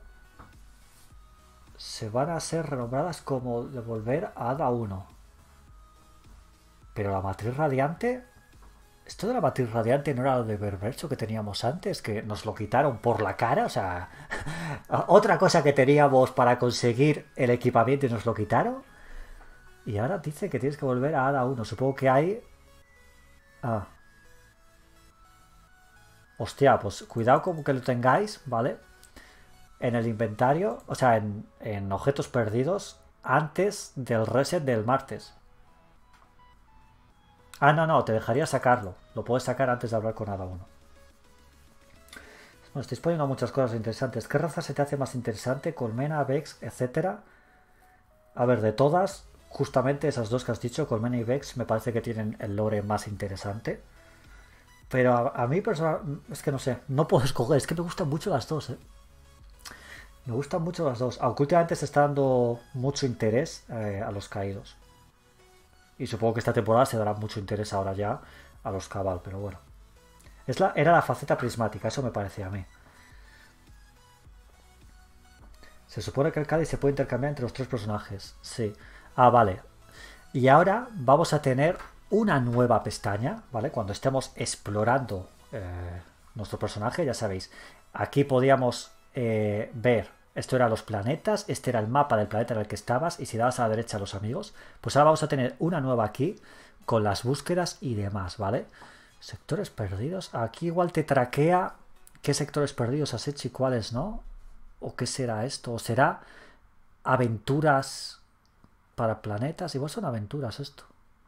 se van a ser renombradas como devolver a Hada uno. Pero la matriz radiante... Esto de la matriz radiante no era lo de Berberso que teníamos antes, que nos lo quitaron por la cara, o sea... otra cosa que teníamos para conseguir el equipamiento y nos lo quitaron. Y ahora dice que tienes que volver a Hada uno. Supongo que hay... Ah. Hostia, pues cuidado con que lo tengáis, ¿vale? En el inventario, o sea, en, en objetos perdidos, antes del reset del martes. Ah, no, no, te dejaría sacarlo. Lo puedes sacar antes de hablar con Hada uno. Bueno, estáis poniendo muchas cosas interesantes. ¿Qué raza se te hace más interesante? Colmena, Vex, etcétera. A ver, de todas, justamente esas dos que has dicho, Colmena y Vex, me parece que tienen el lore más interesante. Pero a, a mí personalmente, es que no sé, no puedo escoger, es que me gustan mucho las dos, ¿eh? Me gustan mucho las dos, aunque últimamente se está dando mucho interés eh, a los caídos. Y supongo que esta temporada se dará mucho interés ahora ya a los cabal, pero bueno. Es la, era la faceta prismática, eso me parece a mí. Se supone que el Cádiz se puede intercambiar entre los tres personajes. Sí. Ah, vale. Y ahora vamos a tener una nueva pestaña, ¿vale? Cuando estemos explorando eh, nuestro personaje, ya sabéis. Aquí podíamos eh, ver, esto eran los planetas, este era el mapa del planeta en el que estabas, y si dabas a la derecha a los amigos, pues ahora vamos a tener una nueva aquí, con las búsquedas y demás, ¿vale? Sectores perdidos. Aquí igual te traquea qué sectores perdidos has hecho y cuáles no. ¿O qué será esto? ¿O será aventuras para planetas? Igual son aventuras esto.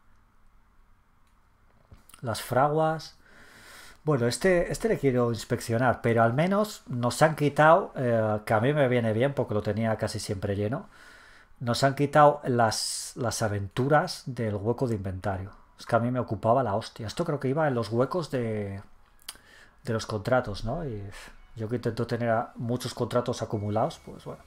Las fraguas. Bueno, este, este le quiero inspeccionar, pero al menos nos han quitado, eh, que a mí me viene bien porque lo tenía casi siempre lleno, nos han quitado las, las aventuras del hueco de inventario. Es que a mí me ocupaba la hostia. Esto creo que iba en los huecos de, de los contratos, ¿no? Y yo que intento tener muchos contratos acumulados, pues bueno.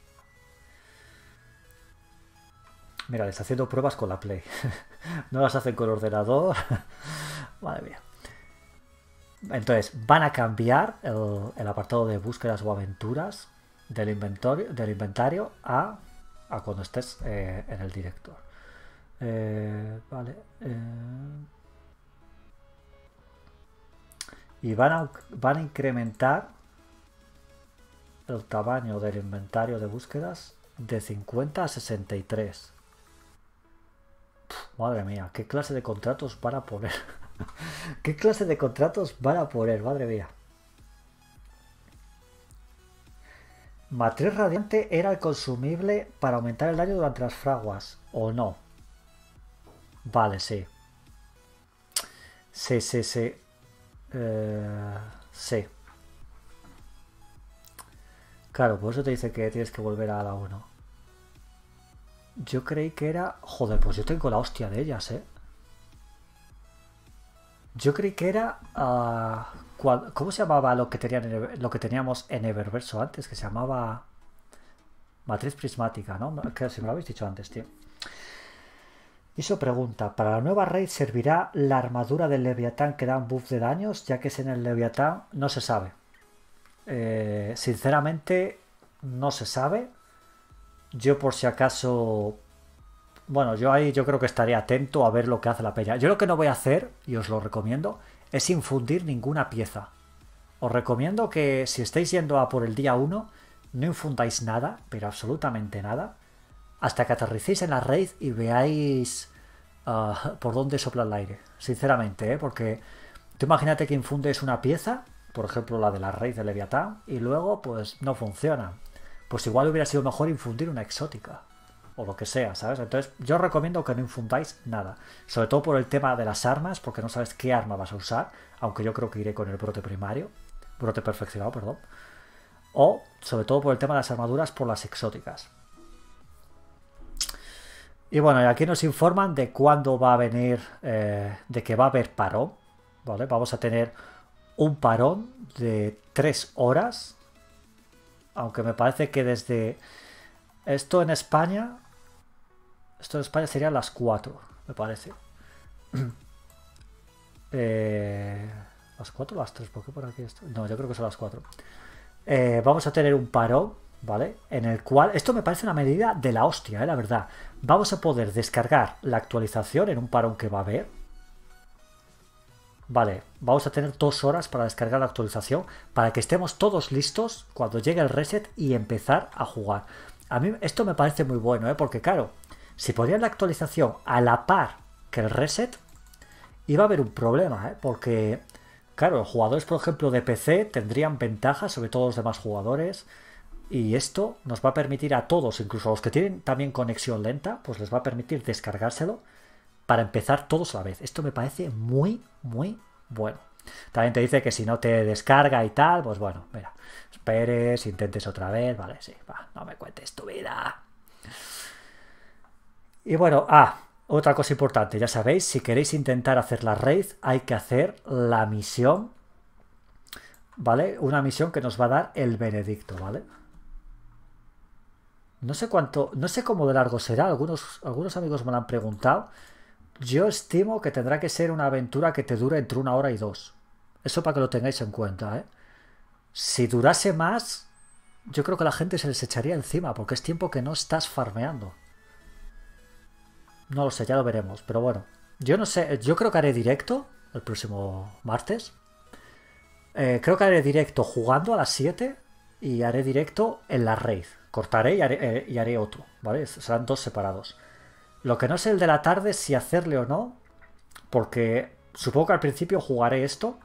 Mira, les haciendo pruebas con la Play. No las hacen con ordenador. Madre mía. Entonces, van a cambiar el, el apartado de búsquedas o aventuras del inventario, del inventario a, a cuando estés eh, en el director. Eh, vale. Eh, y van a, van a incrementar el tamaño del inventario de búsquedas de cincuenta a sesenta y tres. Pff, madre mía, ¿qué clase de contratos van a poner? ¿Qué clase de contratos van a poner? Madre mía. Matriz radiante era el consumible para aumentar el daño durante las fraguas, ¿o no? Vale, sí. Sí, sí, sí. Eh, sí. Claro, por eso te dice que tienes que volver a la uno. Yo creí que era... Joder, pues yo tengo la hostia de ellas, ¿eh? Yo creí que era... Uh, cual, ¿Cómo se llamaba lo que, tenían en, lo que teníamos en Eververso antes? Que se llamaba... Matriz prismática, ¿no? Que si me lo habéis dicho antes, tío. Iso pregunta, ¿para la nueva raid servirá la armadura del Leviatán que da un buff de daños? Ya que es en el Leviatán, no se sabe. Eh, sinceramente, no se sabe. Yo por si acaso... Bueno, yo ahí yo creo que estaré atento a ver lo que hace la peña. Yo lo que no voy a hacer, y os lo recomiendo, es infundir ninguna pieza. Os recomiendo que si estáis yendo a por el día uno, no infundáis nada, pero absolutamente nada, hasta que aterricéis en la raid y veáis uh, por dónde sopla el aire. Sinceramente, ¿eh? Porque tú imagínate que infundes una pieza, por ejemplo la de la raid de Leviatán, y luego pues no funciona. Pues igual hubiera sido mejor infundir una exótica. O lo que sea, ¿sabes? Entonces yo os recomiendo que no infundáis nada. Sobre todo por el tema de las armas, porque no sabes qué arma vas a usar. Aunque yo creo que iré con el brote primario. Brote perfeccionado, perdón. O, sobre todo por el tema de las armaduras, por las exóticas. Y bueno, y aquí nos informan de cuándo va a venir, eh, de que va a haber parón, ¿vale? Vamos a tener un parón de tres horas, aunque me parece que desde... Esto en España, esto en España serían las cuatro, me parece. eh, ¿Las cuatro o las tres? ¿Por qué por aquí esto? No, yo creo que son las cuatro. Eh, vamos a tener un parón, ¿vale? En el cual, esto me parece una medida de la hostia, ¿eh? La verdad. Vamos a poder descargar la actualización en un parón que va a haber. Vale, vamos a tener dos horas para descargar la actualización, para que estemos todos listos cuando llegue el reset y empezar a jugar. A mí esto me parece muy bueno, ¿eh? Porque claro, si ponían la actualización a la par que el reset, iba a haber un problema, ¿eh? Porque, claro, los jugadores, por ejemplo, de P C tendrían ventajas sobre todos los demás jugadores. Y esto nos va a permitir a todos, incluso a los que tienen también conexión lenta, pues les va a permitir descargárselo para empezar todos a la vez. Esto me parece muy, muy bueno. También te dice que si no te descarga y tal, pues bueno, mira, esperes, intentes otra vez, vale, sí, va, no me cuentes tu vida. Y bueno, ah, otra cosa importante, ya sabéis, si queréis intentar hacer la raid, hay que hacer la misión, ¿vale? Una misión que nos va a dar el Benedicto, ¿vale? No sé cuánto, no sé cómo de largo será, algunos, algunos amigos me lo han preguntado. Yo estimo que tendrá que ser una aventura que te dure entre una hora y dos. Eso para que lo tengáis en cuenta, ¿eh? Si durase más, yo creo que la gente se les echaría encima, porque es tiempo que no estás farmeando. No lo sé, ya lo veremos, pero bueno. Yo no sé, yo creo que haré directo el próximo martes. Eh, creo que haré directo jugando a las siete y haré directo en la raid. Cortaré y haré, eh, y haré otro, ¿vale? Serán dos separados. Lo que no sé el de la tarde si hacerle o no, porque supongo que al principio jugaré esto,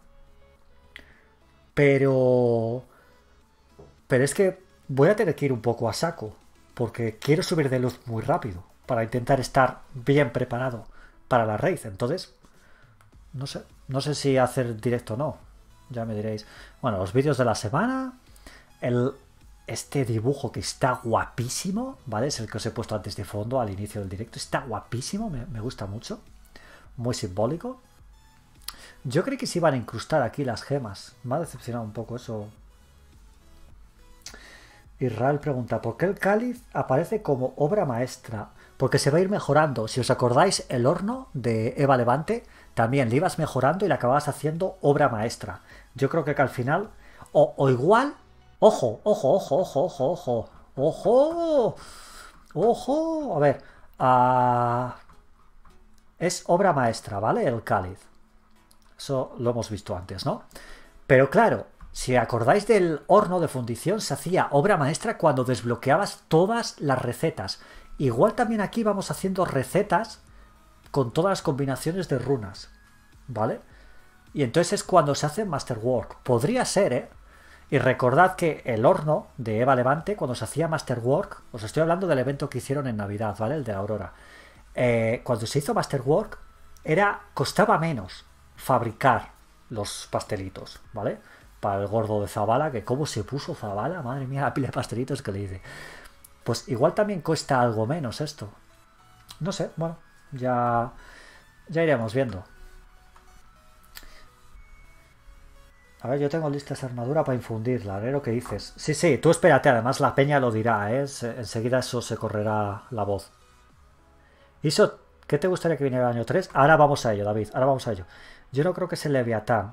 pero... Pero es que voy a tener que ir un poco a saco, porque quiero subir de luz muy rápido, para intentar estar bien preparado para la raid. Entonces, no sé, no sé si hacer directo o no, ya me diréis. Bueno, los vídeos de la semana, el... Este dibujo que está guapísimo, ¿vale? Es el que os he puesto antes de fondo al inicio del directo. Está guapísimo, me, me gusta mucho. Muy simbólico. Yo creí que se iban a incrustar aquí las gemas. Me ha decepcionado un poco eso. Israel pregunta, ¿por qué el cáliz aparece como obra maestra? Porque se va a ir mejorando. Si os acordáis, el horno de Eva Levante también le ibas mejorando y le acababas haciendo obra maestra. Yo creo que, que al final... O, o igual... Ojo, ojo, ojo, ojo, ojo, ojo, ojo, ojo, a ver, uh, es obra maestra, ¿vale? El cáliz. Eso lo hemos visto antes, ¿no? Pero claro, si acordáis del horno de fundición, se hacía obra maestra cuando desbloqueabas todas las recetas. Igual también aquí vamos haciendo recetas con todas las combinaciones de runas, ¿vale? Y entonces es cuando se hace Masterwork. Podría ser, ¿eh? Y recordad que el horno de Eva Levante, cuando se hacía Masterwork, os estoy hablando del evento que hicieron en Navidad, ¿vale? El de la Aurora. Eh, cuando se hizo Masterwork, era, costaba menos fabricar los pastelitos, ¿vale? Para el gordo de Zabala, que cómo se puso Zabala, madre mía, la pila de pastelitos que le hice. Pues igual también cuesta algo menos esto. No sé, bueno, ya, ya iremos viendo. A ver, yo tengo lista esa armadura para infundirla, ¿eh? Lo que dices. Sí, sí, tú espérate, además la peña lo dirá, ¿eh? Se, enseguida eso se correrá la voz. Iso, ¿Qué te gustaría que viniera el año tres? Ahora vamos a ello, David, ahora vamos a ello. Yo no creo que sea el Leviatán.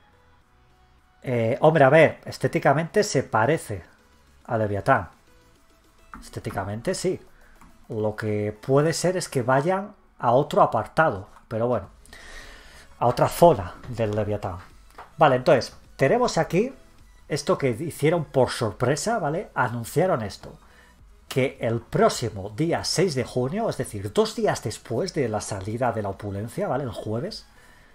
Eh, hombre, a ver, estéticamente se parece a Leviatán. Estéticamente sí. Lo que puede ser es que vayan a otro apartado, pero bueno, a otra zona del Leviatán. Vale, entonces, tenemos aquí esto que hicieron por sorpresa, ¿vale? Anunciaron esto, que el próximo día seis de junio, es decir, dos días después de la salida de la opulencia, ¿vale? El jueves,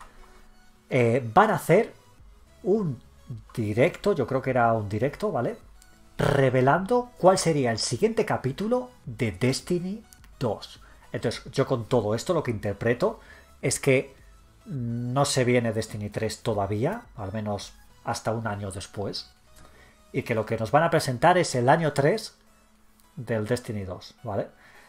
eh, van a hacer un directo, yo creo que era un directo, ¿vale? Revelando cuál sería el siguiente capítulo de Destiny dos. Entonces, yo con todo esto lo que interpreto es que no se viene Destiny tres todavía, al menos hasta un año después, y que lo que nos van a presentar es el año tres del Destiny dos, ¿vale?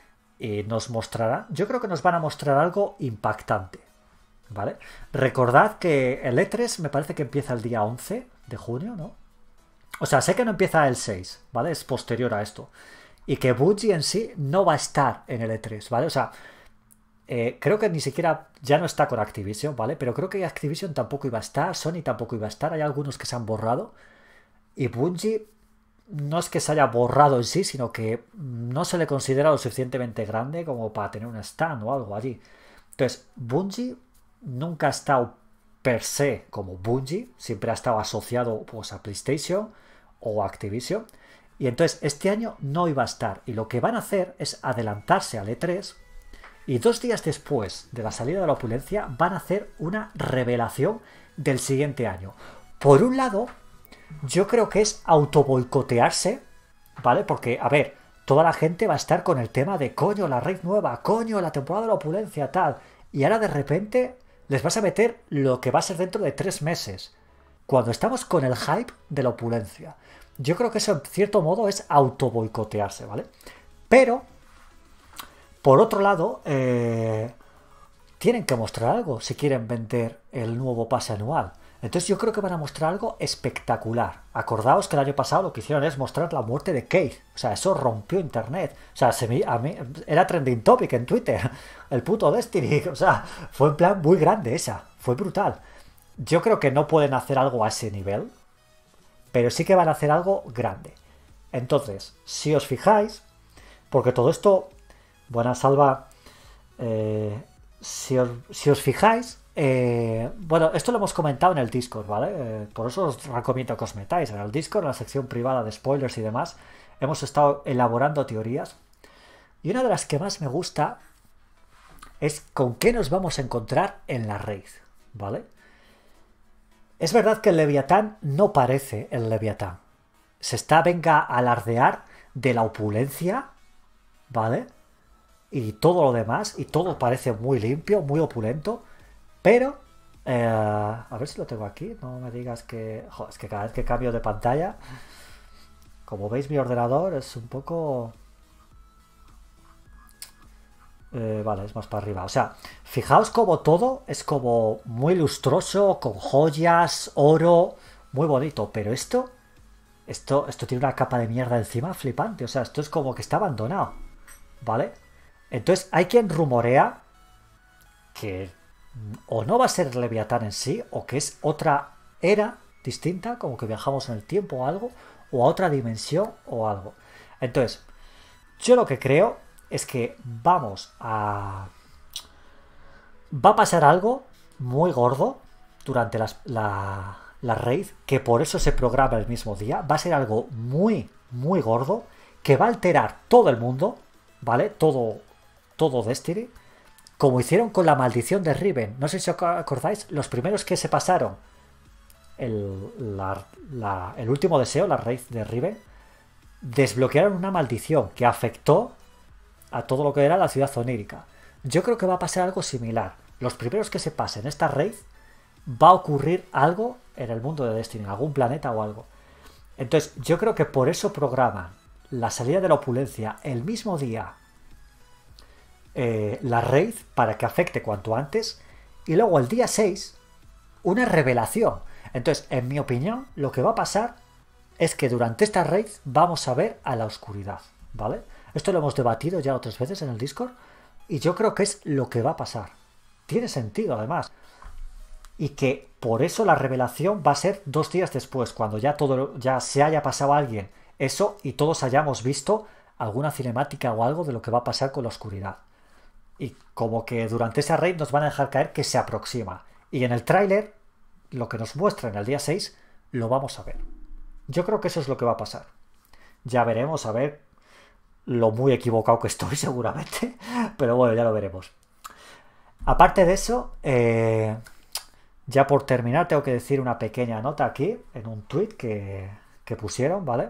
Y nos mostrará, yo creo que nos van a mostrar algo impactante, ¿vale? Recordad que el E tres me parece que empieza el día once de junio, ¿no? O sea, sé que no empieza el seis, ¿vale? Es posterior a esto. Y que Bungie en sí no va a estar en el E tres, ¿vale? O sea, eh, creo que ni siquiera ya no está con Activision, ¿vale? Pero creo que Activision tampoco iba a estar, Sony tampoco iba a estar, hay algunos que se han borrado. Y Bungie no es que se haya borrado en sí, sino que no se le considera lo suficientemente grande como para tener un stand o algo allí. Entonces, Bungie nunca ha estado per se como Bungie, siempre ha estado asociado pues a PlayStation o a Activision, y entonces este año no iba a estar, y lo que van a hacer es adelantarse al E tres, y dos días después de la salida de la opulencia van a hacer una revelación del siguiente año. Por un lado, yo creo que es autoboicotearse, ¿vale? Porque, a ver, toda la gente va a estar con el tema de coño, la raid nueva, coño, la temporada de la opulencia, tal, y ahora de repente les vas a meter lo que va a ser dentro de tres meses, cuando estamos con el hype de la opulencia. Yo creo que eso, en cierto modo, es autoboicotearse, ¿vale? Pero, por otro lado, eh, tienen que mostrar algo si quieren vender el nuevo pase anual. Entonces yo creo que van a mostrar algo espectacular. Acordaos que el año pasado lo que hicieron es mostrar la muerte de Keith. O sea, eso rompió internet. O sea, se me, a mí, era trending topic en Twitter. El puto Destiny. O sea, fue en plan muy grande esa. Fue brutal. Yo creo que no pueden hacer algo a ese nivel, pero sí que van a hacer algo grande. Entonces, si os fijáis, porque todo esto, buena salva, eh, si, os, si os fijáis, Eh, bueno, esto lo hemos comentado en el Discord, ¿vale? Eh, por eso os recomiendo que os metáis en el Discord, en la sección privada de spoilers y demás. Hemos estado elaborando teorías. Y una de las que más me gusta es con qué nos vamos a encontrar en la raid, ¿vale? Es verdad que el Leviatán no parece el Leviatán. Se está, venga, a alardear de la opulencia, ¿vale? Y todo lo demás, y todo parece muy limpio, muy opulento. Pero, eh, a ver si lo tengo aquí, no me digas que... Joder, es que cada vez que cambio de pantalla, como veis mi ordenador es un poco... Eh, vale, es más para arriba. O sea, fijaos como todo es como muy lustroso, con joyas, oro, muy bonito. Pero esto, esto, esto tiene una capa de mierda encima flipante. O sea, esto es como que está abandonado, ¿vale? Entonces hay quien rumorea que o no va a ser Leviatán en sí, o que es otra era distinta, como que viajamos en el tiempo o algo, o a otra dimensión o algo. Entonces, yo lo que creo es que vamos a... va a pasar algo muy gordo durante las, la, la raid, que por eso se programa el mismo día. Va a ser algo muy, muy gordo, que va a alterar todo el mundo, ¿vale? Todo, todo Destiny. Como hicieron con la maldición de Riven. No sé si os acordáis, los primeros que se pasaron el, la, la, el último deseo, la raid de Riven, desbloquearon una maldición que afectó a todo lo que era la ciudad onírica. Yo creo que va a pasar algo similar. Los primeros que se pasen esta raid, va a ocurrir algo en el mundo de Destiny, en algún planeta o algo. Entonces, yo creo que por eso programan la salida de la opulencia el mismo día, Eh, la raid, para que afecte cuanto antes, y luego el día seis una revelación. Entonces, en mi opinión, lo que va a pasar es que durante esta raid vamos a ver a la oscuridad, ¿vale? Esto lo hemos debatido ya otras veces en el Discord, y yo creo que es lo que va a pasar. Tiene sentido, además. Y que por eso la revelación va a ser dos días después, cuando ya todo ya se haya pasado a alguien eso y todos hayamos visto alguna cinemática o algo de lo que va a pasar con la oscuridad. Y como que durante esa raid nos van a dejar caer que se aproxima. Y en el tráiler, lo que nos muestra en el día seis, lo vamos a ver. Yo creo que eso es lo que va a pasar. Ya veremos, a ver lo muy equivocado que estoy seguramente. Pero bueno, ya lo veremos. Aparte de eso, eh, ya por terminar tengo que decir una pequeña nota aquí, en un tweet que, que pusieron, ¿vale?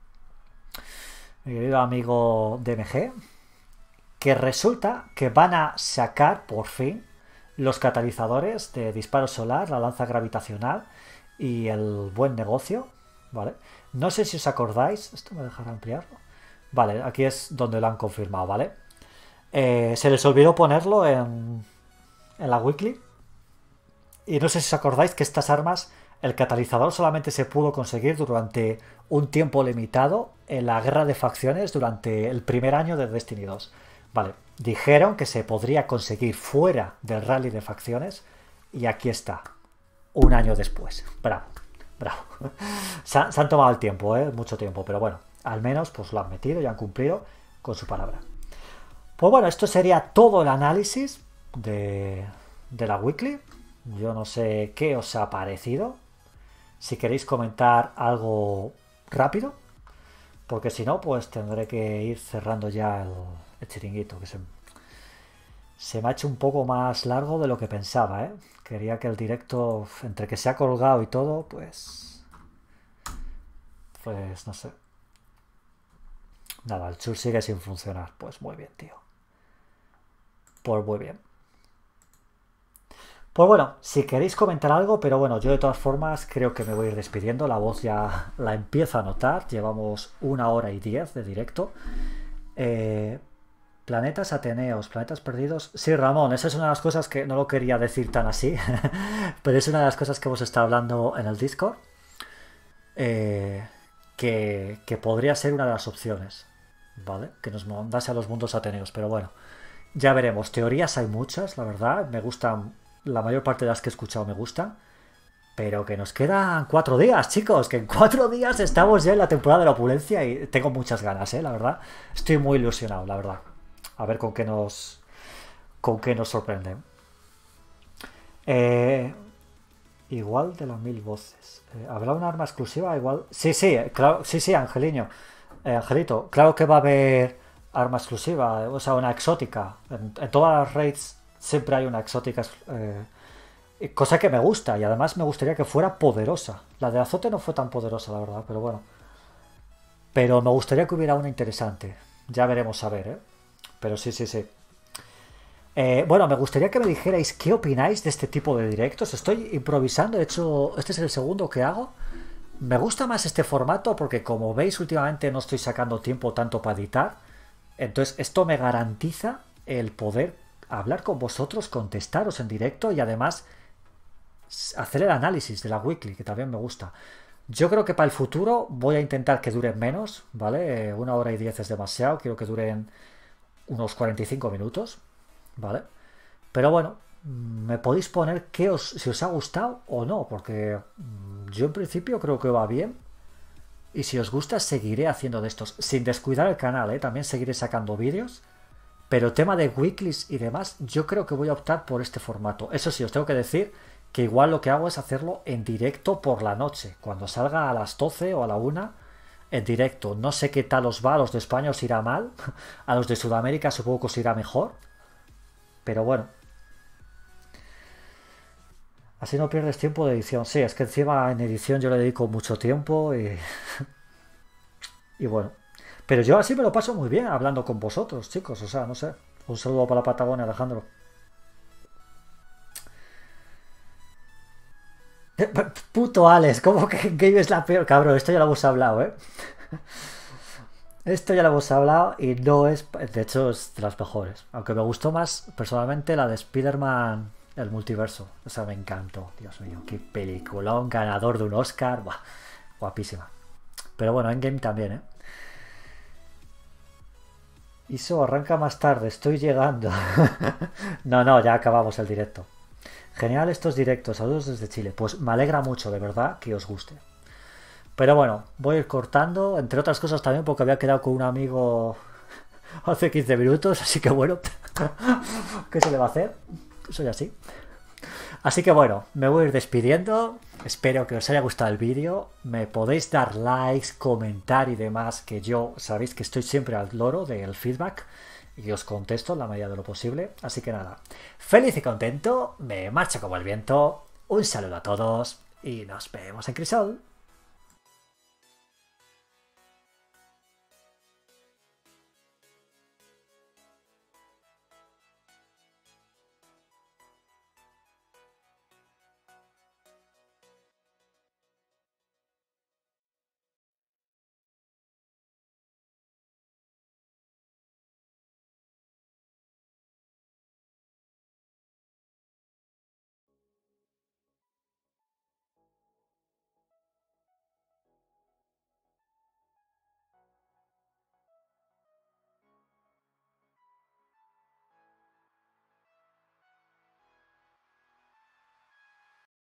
Mi querido amigo D M G, que resulta que van a sacar por fin los catalizadores de disparo solar, la lanza gravitacional y el buen negocio, ¿vale? No sé si os acordáis, esto me dejará ampliarlo. Vale, aquí es donde lo han confirmado, ¿vale? Eh, se les olvidó ponerlo en, en la weekly. Y no sé si os acordáis que estas armas, el catalizador solamente se pudo conseguir durante un tiempo limitado en la guerra de facciones durante el primer año de Destiny dos. Vale, dijeron que se podría conseguir fuera del rally de facciones y aquí está, un año después. Bravo, bravo. Se, han, se han tomado el tiempo, ¿eh? Mucho tiempo, pero bueno, al menos pues lo han metido y han cumplido con su palabra. Pues bueno, esto sería todo el análisis de, de la weekly. Yo no sé qué os ha parecido. Si queréis comentar algo rápido, porque si no, pues tendré que ir cerrando ya el, el chiringuito, que se, se me ha hecho un poco más largo de lo que pensaba, ¿eh? Quería que el directo, entre que se ha colgado y todo, pues... Pues no sé. Nada, el chur sigue sin funcionar. Pues muy bien, tío. Pues muy bien. Pues bueno, si queréis comentar algo, pero bueno, yo de todas formas creo que me voy a ir despidiendo. La voz ya la empiezo a notar. Llevamos una hora y diez de directo. Eh, planetas Ateneos, planetas perdidos. Sí, Ramón, esa es una de las cosas que no lo quería decir tan así, pero es una de las cosas que hemos estado hablando en el Discord. Eh, que, que podría ser una de las opciones, ¿vale? Que nos mandase a los mundos Ateneos, pero bueno, ya veremos. Teorías hay muchas, la verdad. Me gustan. La mayor parte de las que he escuchado me gustan. Pero que nos quedan cuatro días, chicos. Que en cuatro días estamos ya en la temporada de la opulencia. Y tengo muchas ganas, ¿eh? La verdad. Estoy muy ilusionado, la verdad. A ver con qué nos... Con qué nos sorprenden. Eh, igual de las mil voces. Eh, ¿Habrá una arma exclusiva? Igual... Sí, sí, claro. Sí, sí, Angeliño. Eh, Angelito. Claro que va a haber arma exclusiva. O sea, una exótica. En, en todas las raids... Siempre hay una exótica, eh, cosa que me gusta y además me gustaría que fuera poderosa. La de azote no fue tan poderosa, la verdad, pero bueno. Pero me gustaría que hubiera una interesante. Ya veremos a ver, ¿eh? Pero sí, sí, sí. Eh, bueno, me gustaría que me dijerais qué opináis de este tipo de directos. Estoy improvisando, de hecho, este es el segundo que hago. Me gusta más este formato porque, como veis, últimamente no estoy sacando tiempo tanto para editar. Entonces, esto me garantiza el poder hablar con vosotros, contestaros en directo y además hacer el análisis de la weekly, que también me gusta. Yo creo que para el futuro voy a intentar que duren menos, ¿vale? Una hora y diez es demasiado, quiero que duren unos cuarenta y cinco minutos, ¿vale? Pero bueno, me podéis poner qué os, si os ha gustado o no, porque yo en principio creo que va bien. Y si os gusta, seguiré haciendo de estos, sin descuidar el canal, ¿eh? También seguiré sacando vídeos. Pero tema de weeklies y demás, yo creo que voy a optar por este formato. Eso sí, os tengo que decir que igual lo que hago es hacerlo en directo por la noche. Cuando salga a las doce o a la una, en directo. No sé qué tal os va, a los de España os irá mal. A los de Sudamérica supongo que os irá mejor. Pero bueno. Así no pierdes tiempo de edición. Sí, es que encima en edición yo le dedico mucho tiempo y... y bueno... Pero yo así me lo paso muy bien hablando con vosotros, chicos. O sea, no sé. Un saludo para la Patagonia, Alejandro. Puto Alex, ¿cómo que Game es la peor? Cabrón, esto ya lo hemos hablado, ¿eh? Esto ya lo hemos hablado y no es... De hecho, es de las mejores. Aunque me gustó más, personalmente, la de Spider-Man, el multiverso. O sea, me encantó. Dios mío, qué peliculón, ganador de un Oscar. Buah, guapísima. Pero bueno, en Game también, ¿eh? Iso, arranca más tarde, estoy llegando. No, no, ya acabamos el directo. Genial estos directos, saludos desde Chile. Pues me alegra mucho, de verdad, que os guste. Pero bueno, voy a ir cortando, entre otras cosas también porque había quedado con un amigo hace quince minutos, así que bueno, ¿qué se le va a hacer? Soy así. Así que bueno, me voy a ir despidiendo. Espero que os haya gustado el vídeo. Me podéis dar likes, comentar y demás, que yo sabéis que estoy siempre al loro del feedback y os contesto en la medida de lo posible. Así que nada, feliz y contento, me marcho como el viento. Un saludo a todos y nos vemos en Crisol.